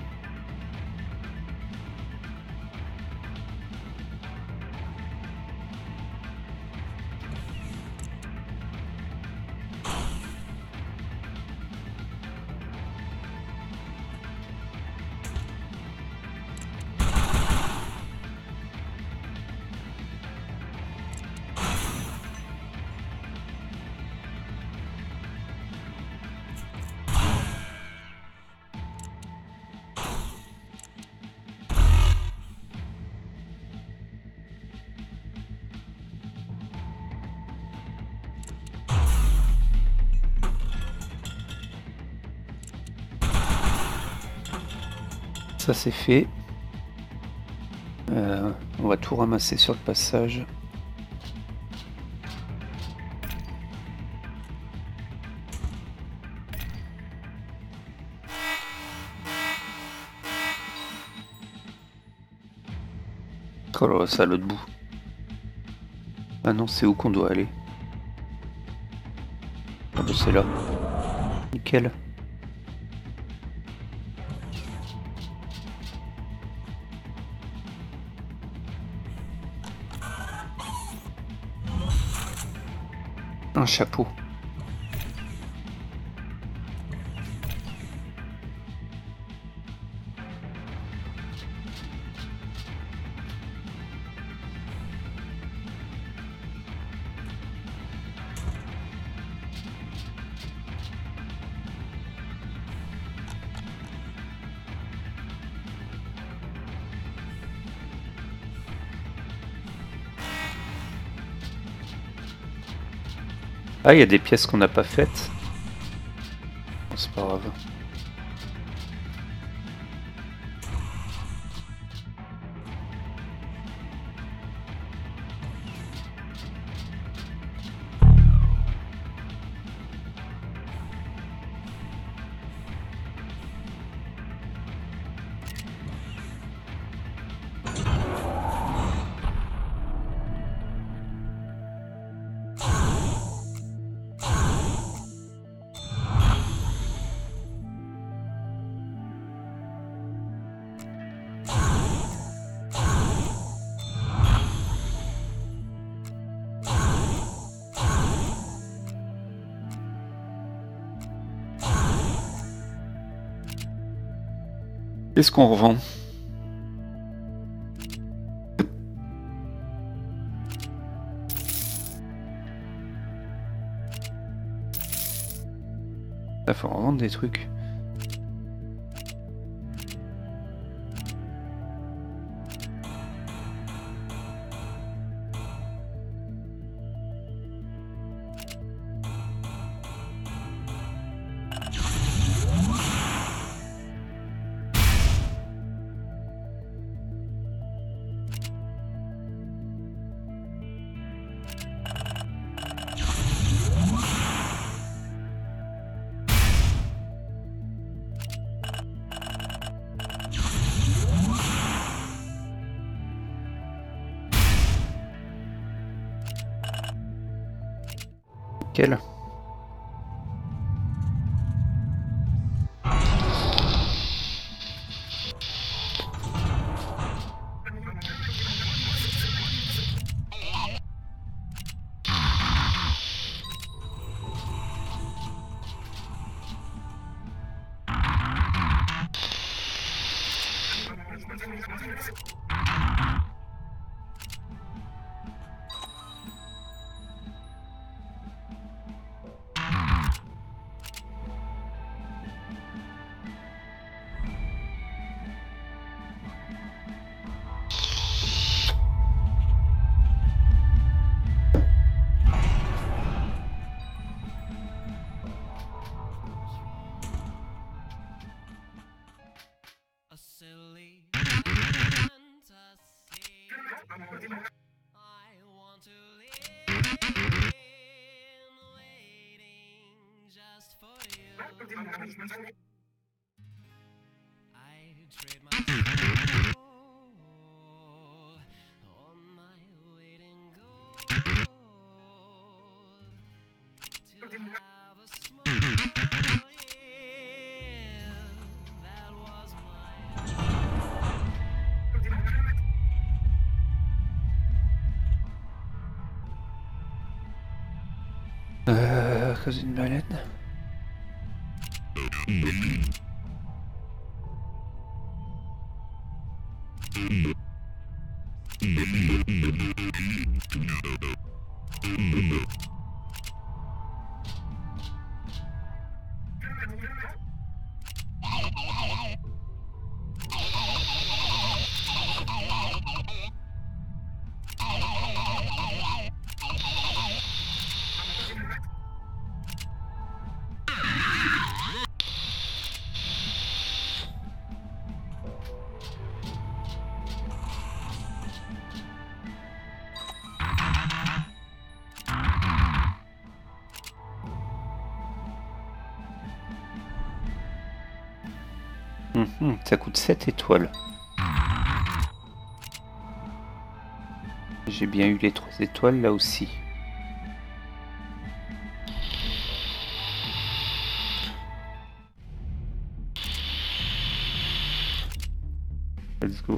Ça c'est fait. Euh, on va tout ramasser sur le passage. Oh là là, ça à l'autre bout. Ah non, c'est où qu'on doit aller? Ah bah c'est là. Nickel. Un chapeau. Ah, il y a des pièces qu'on n'a pas faites. Bon, c'est pas grave. Qu'est-ce qu'on revend? Il faut revendre des trucs. Quel? I trade my cause d'une baleine. Mmh, ça coûte sept étoiles. J'ai bien eu les trois étoiles là aussi. Let's go.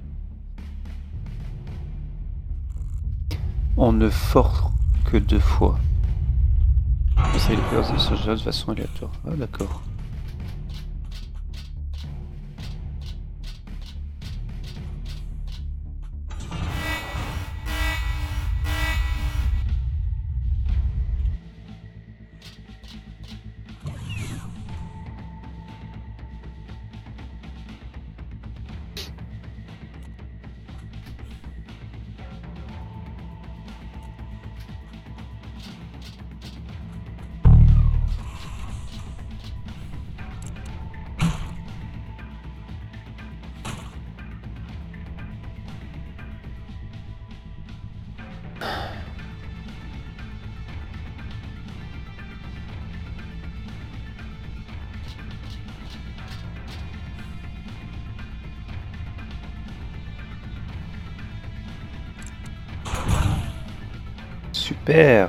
On ne force que deux fois. C'est les peurs de façon aléatoire. Ah d'accord. Super.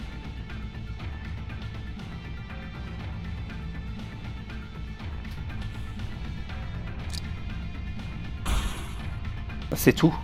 Ah, c'est tout.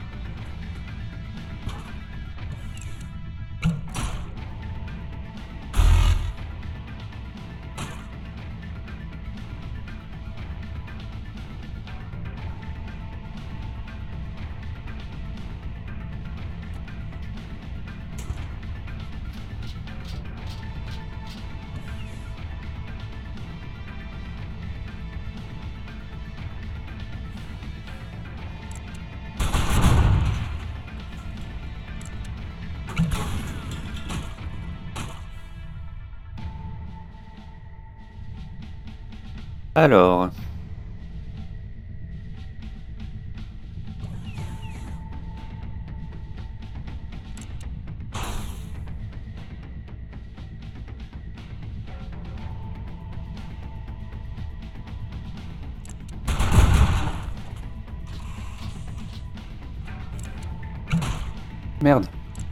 Alors, merde.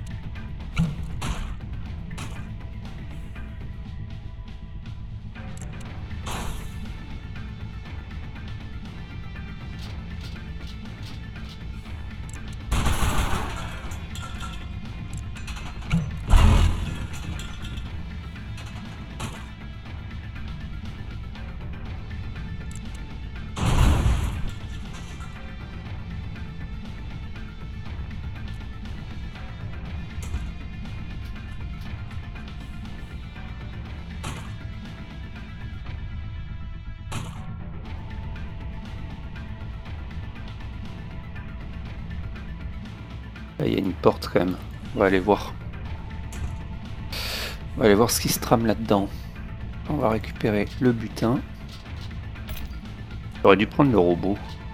Là, il y a une porte quand même. On va aller voir. On va aller voir ce qui se trame là-dedans. On va récupérer le butin. J'aurais dû prendre le robot.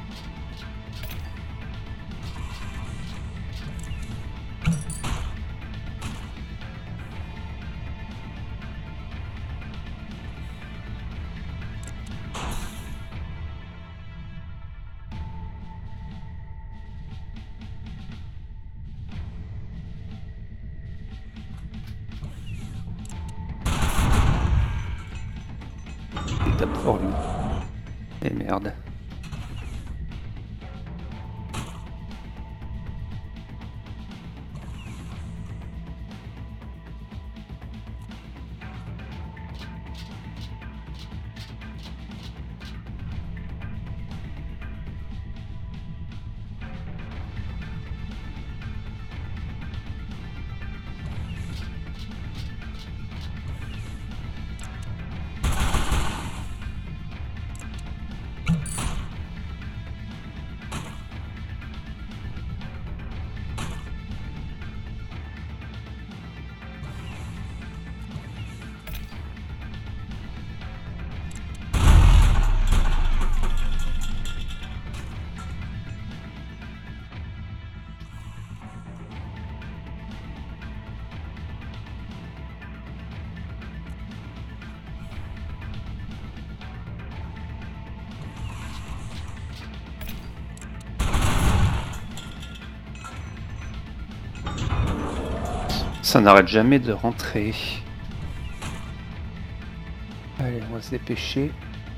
Il tape fort lui. Et merde. ça n'arrête jamais de rentrer. Allez, on va se dépêcher.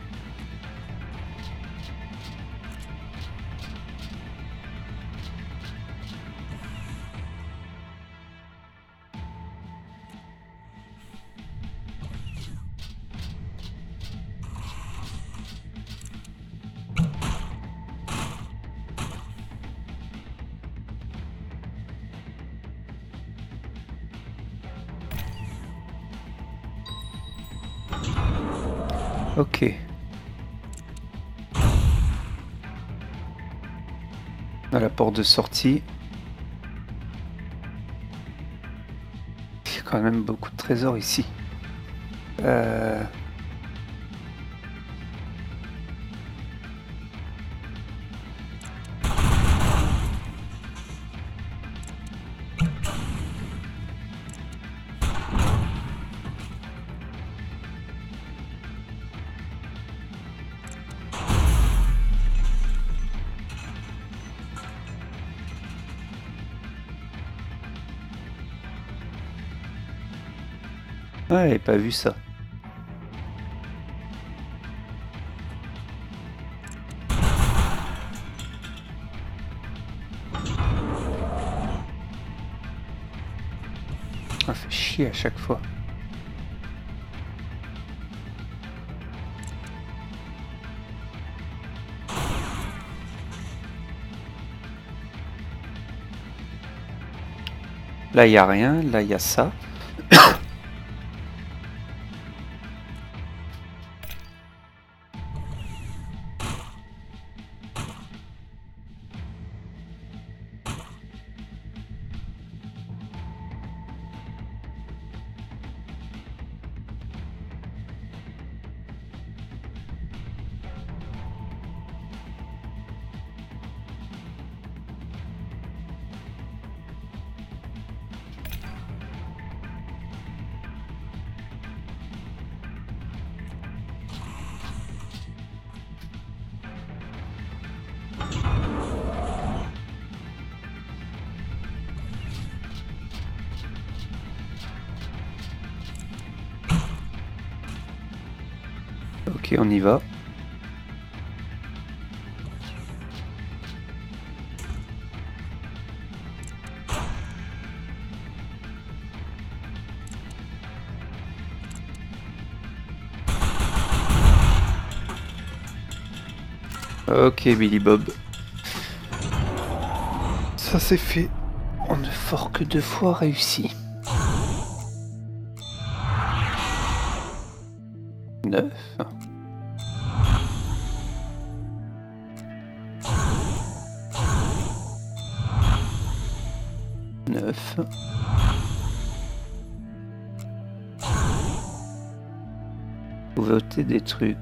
Ok. À la porte de sortie. Il y a quand même beaucoup de trésors ici. Euh... Ah, j'avais pas vu ça. Ça fait chier à chaque fois. Là, il n'y a rien. Là, il y a ça. Ok, on y va. Ok, Billy Bob. Ça c'est fait. On ne fort que deux fois réussi. Neuf. Neuf. Vous votez des trucs.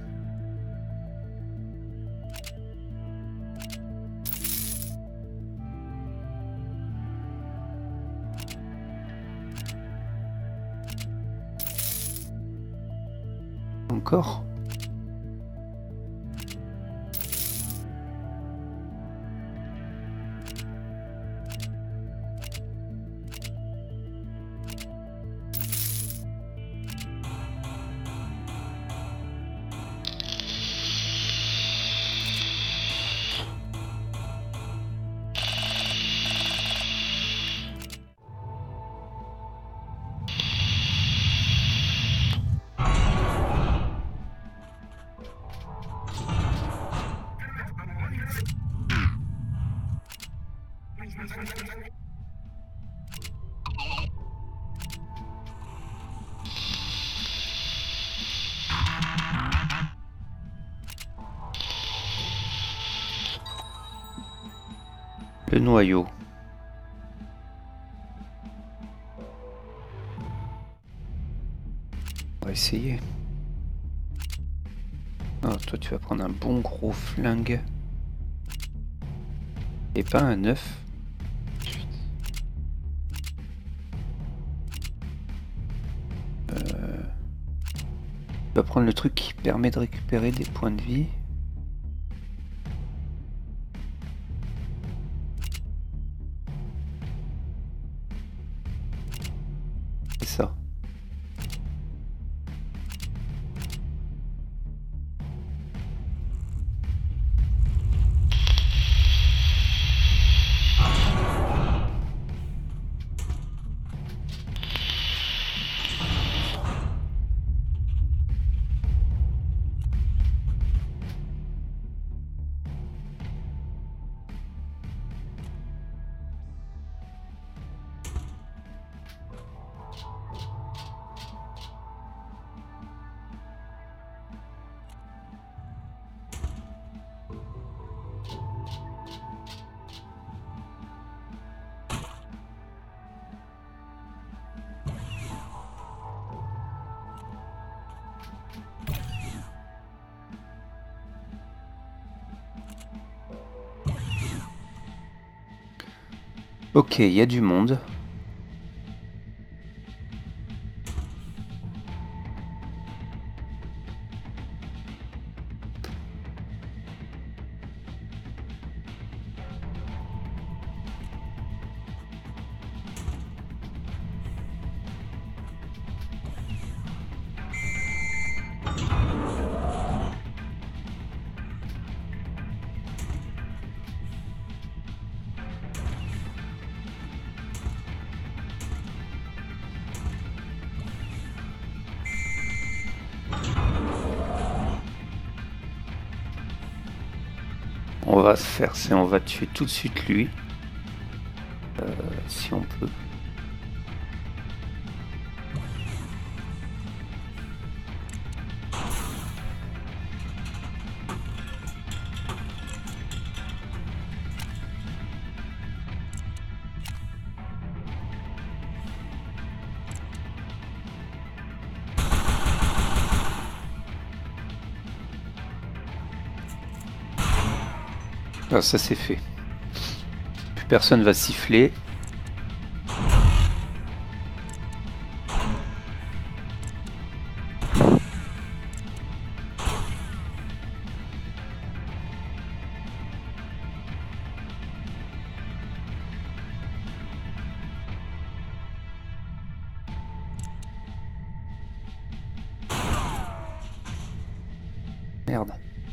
Encore. Le noyau. On va essayer. Oh, toi tu vas prendre un bon gros flingue. Et pas un œuf. Euh... Tu vas prendre le truc qui permet de récupérer des points de vie. ça. Ok, il y a du monde. On va se faire, c'est on va tuer tout de suite lui, euh, si on peut. Ah, ça c'est fait. Plus personne va siffler. Merde.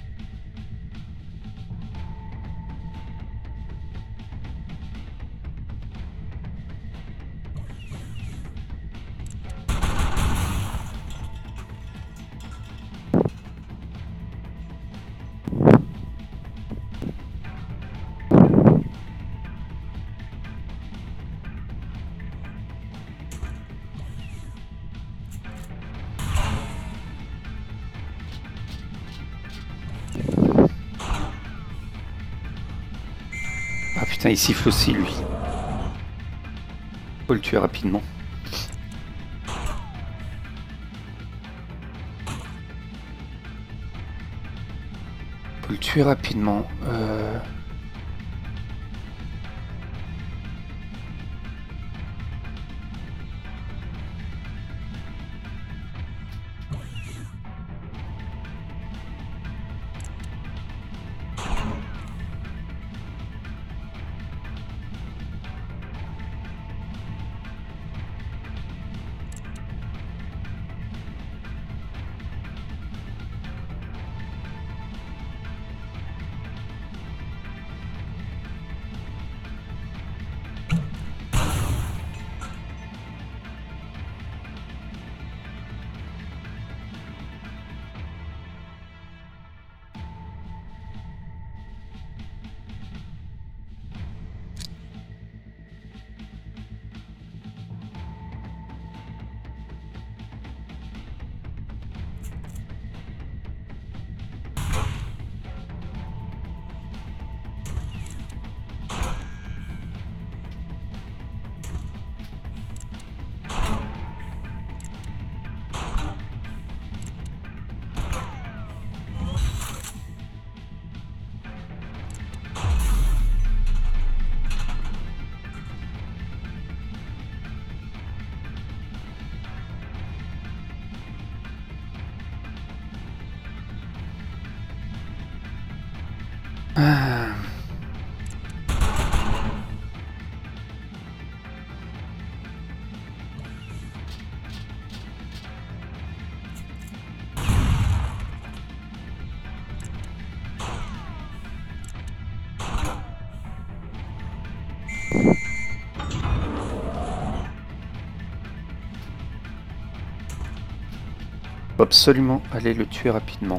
Ah putain, il siffle aussi lui. Faut le tuer rapidement. Faut le tuer rapidement. Euh... Ah. Faut absolument aller le tuer rapidement.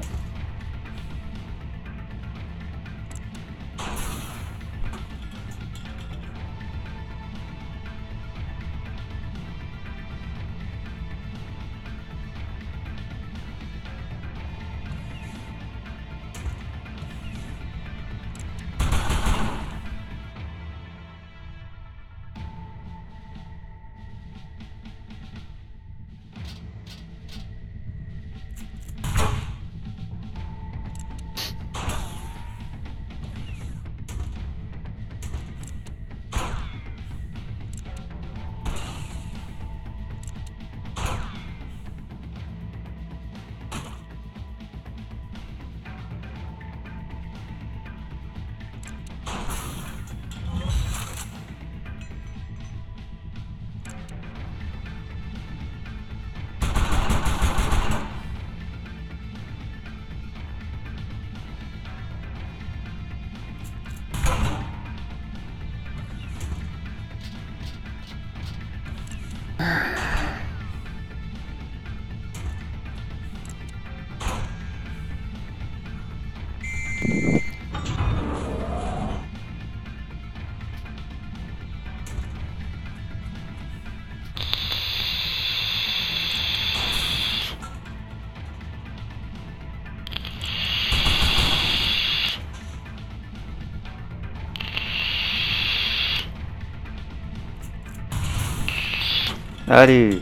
Allez.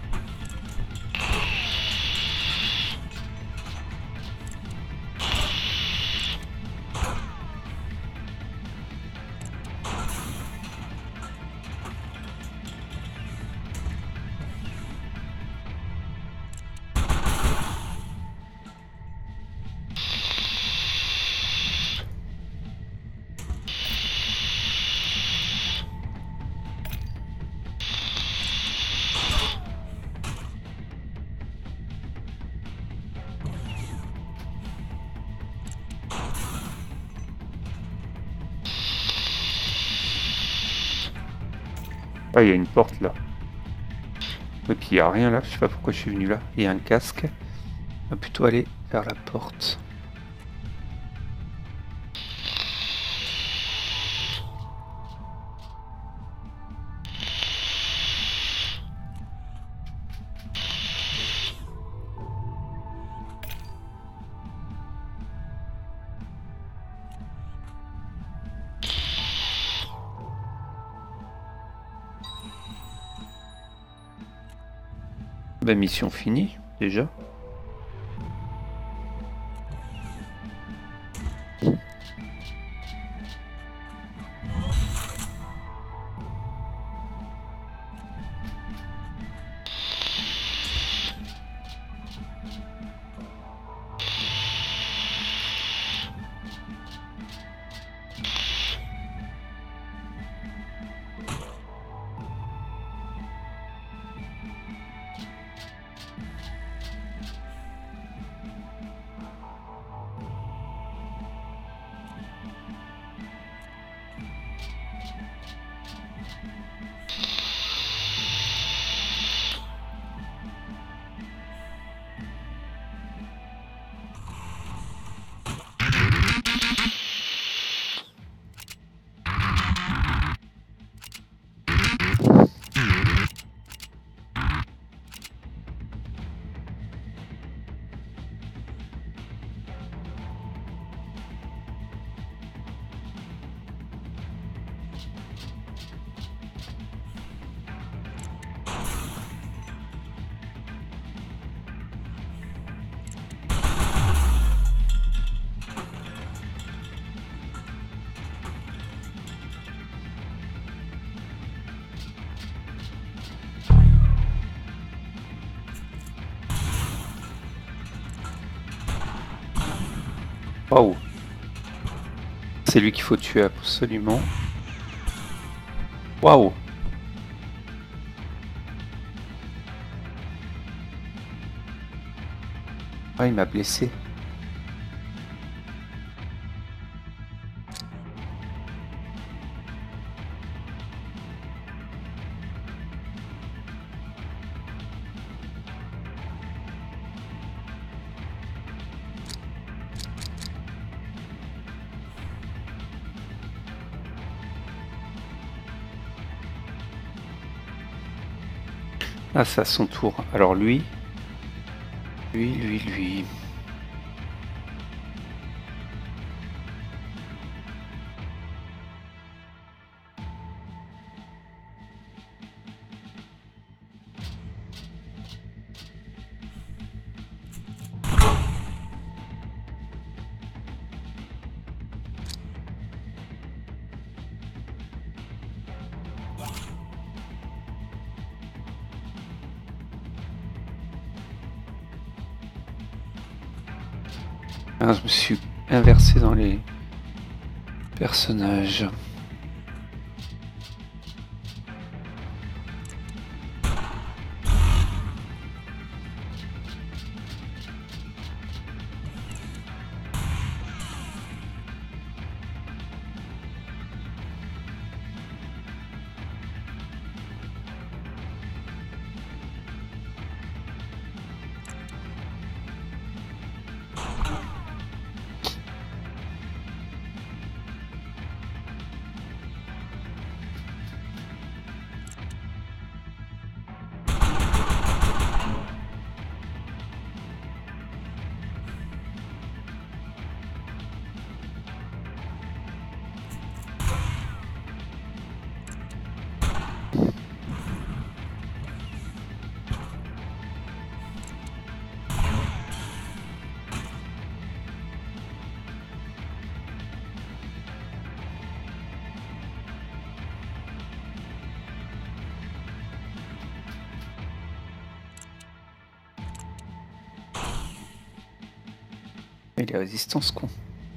Ah, il y a une porte là. Et puis il n'y a rien là, je sais pas pourquoi je suis venu là. Il y a un casque. On va plutôt aller vers la porte. Bah, mission finie, déjà. Waouh. C'est lui qu'il faut tuer absolument. Waouh. Ah, il m'a blessé. Ah, c'est à son tour. Alors lui, lui, lui, lui. Ah, je me suis inversé dans les personnages. Et les résistances con.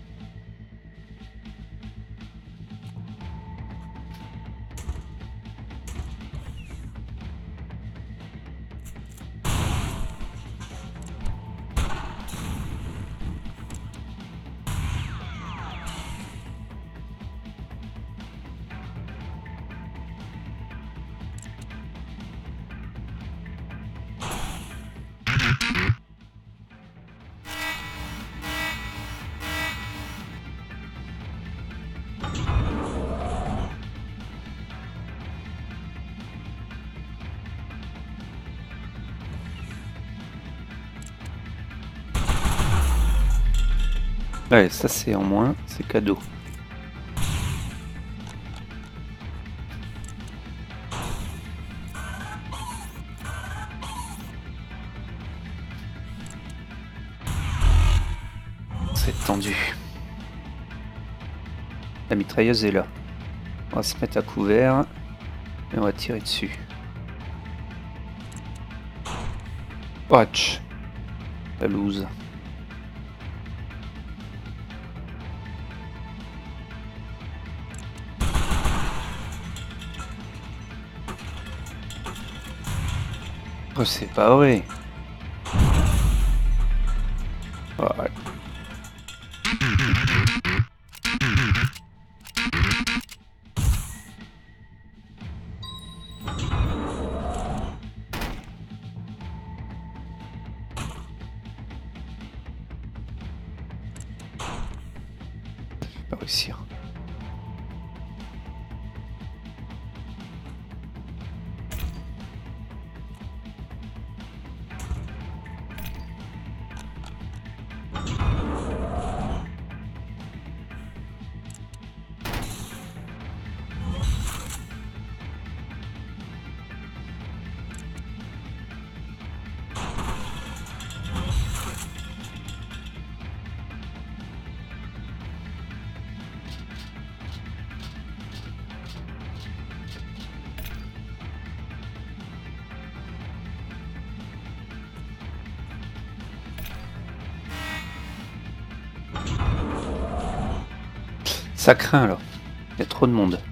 Ouais, ça c'est en moins, c'est cadeau. C'est tendu. La mitrailleuse est là. On va se mettre à couvert et on va tirer dessus. Watch. La loose. Oh, c'est pas vrai. Ouais. Je vais pas réussir. Ça craint là. Il y a trop de monde.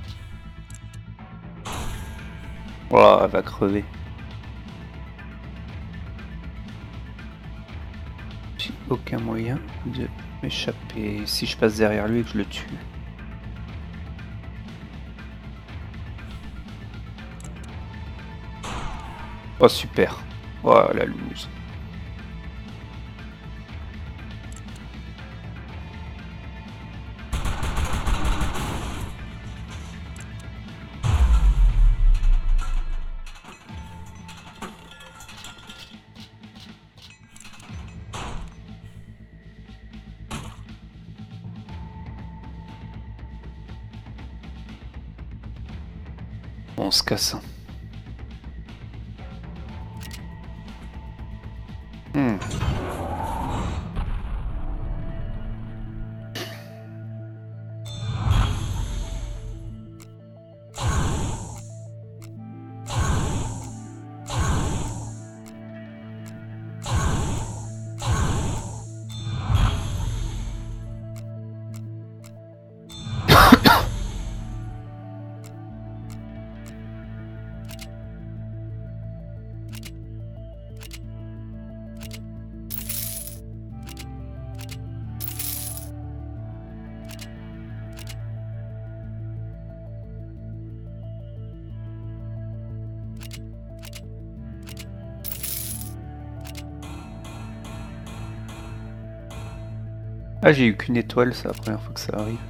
Oh, elle va crever. J'ai aucun moyen de m'échapper. Si je passe derrière lui et que je le tue. Oh super. Oh la loose. Bon, on se casse. Hmm. Ah, j'ai eu qu'une étoile, c'est la première fois que ça arrive.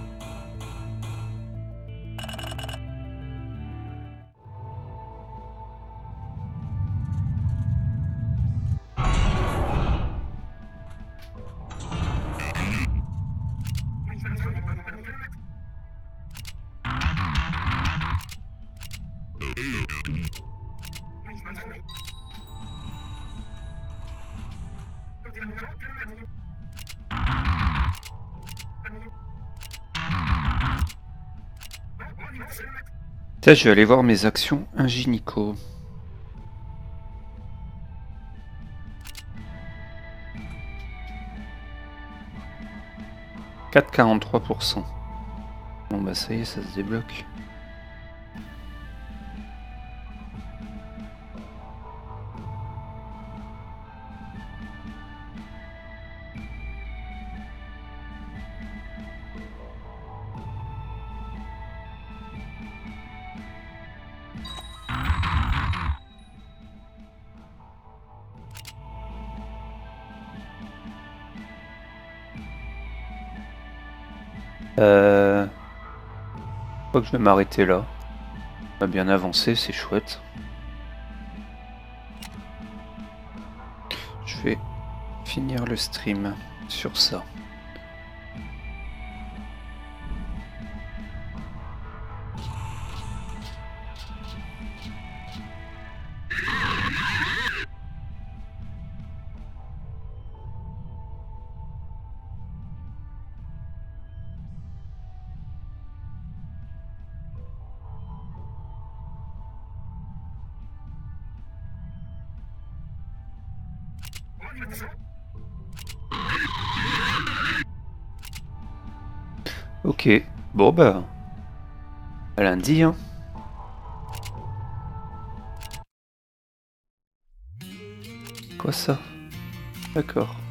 Tiens, je vais aller voir mes actions Ingenico. quatre virgule quarante-trois pour cent. Bon bah ça y est, ça se débloque. Euh... Je crois que je vais m'arrêter là. On a bien avancé, c'est chouette. Je vais finir le stream sur ça. Ok, bon bah, à lundi hein. Quoi ça? D'accord.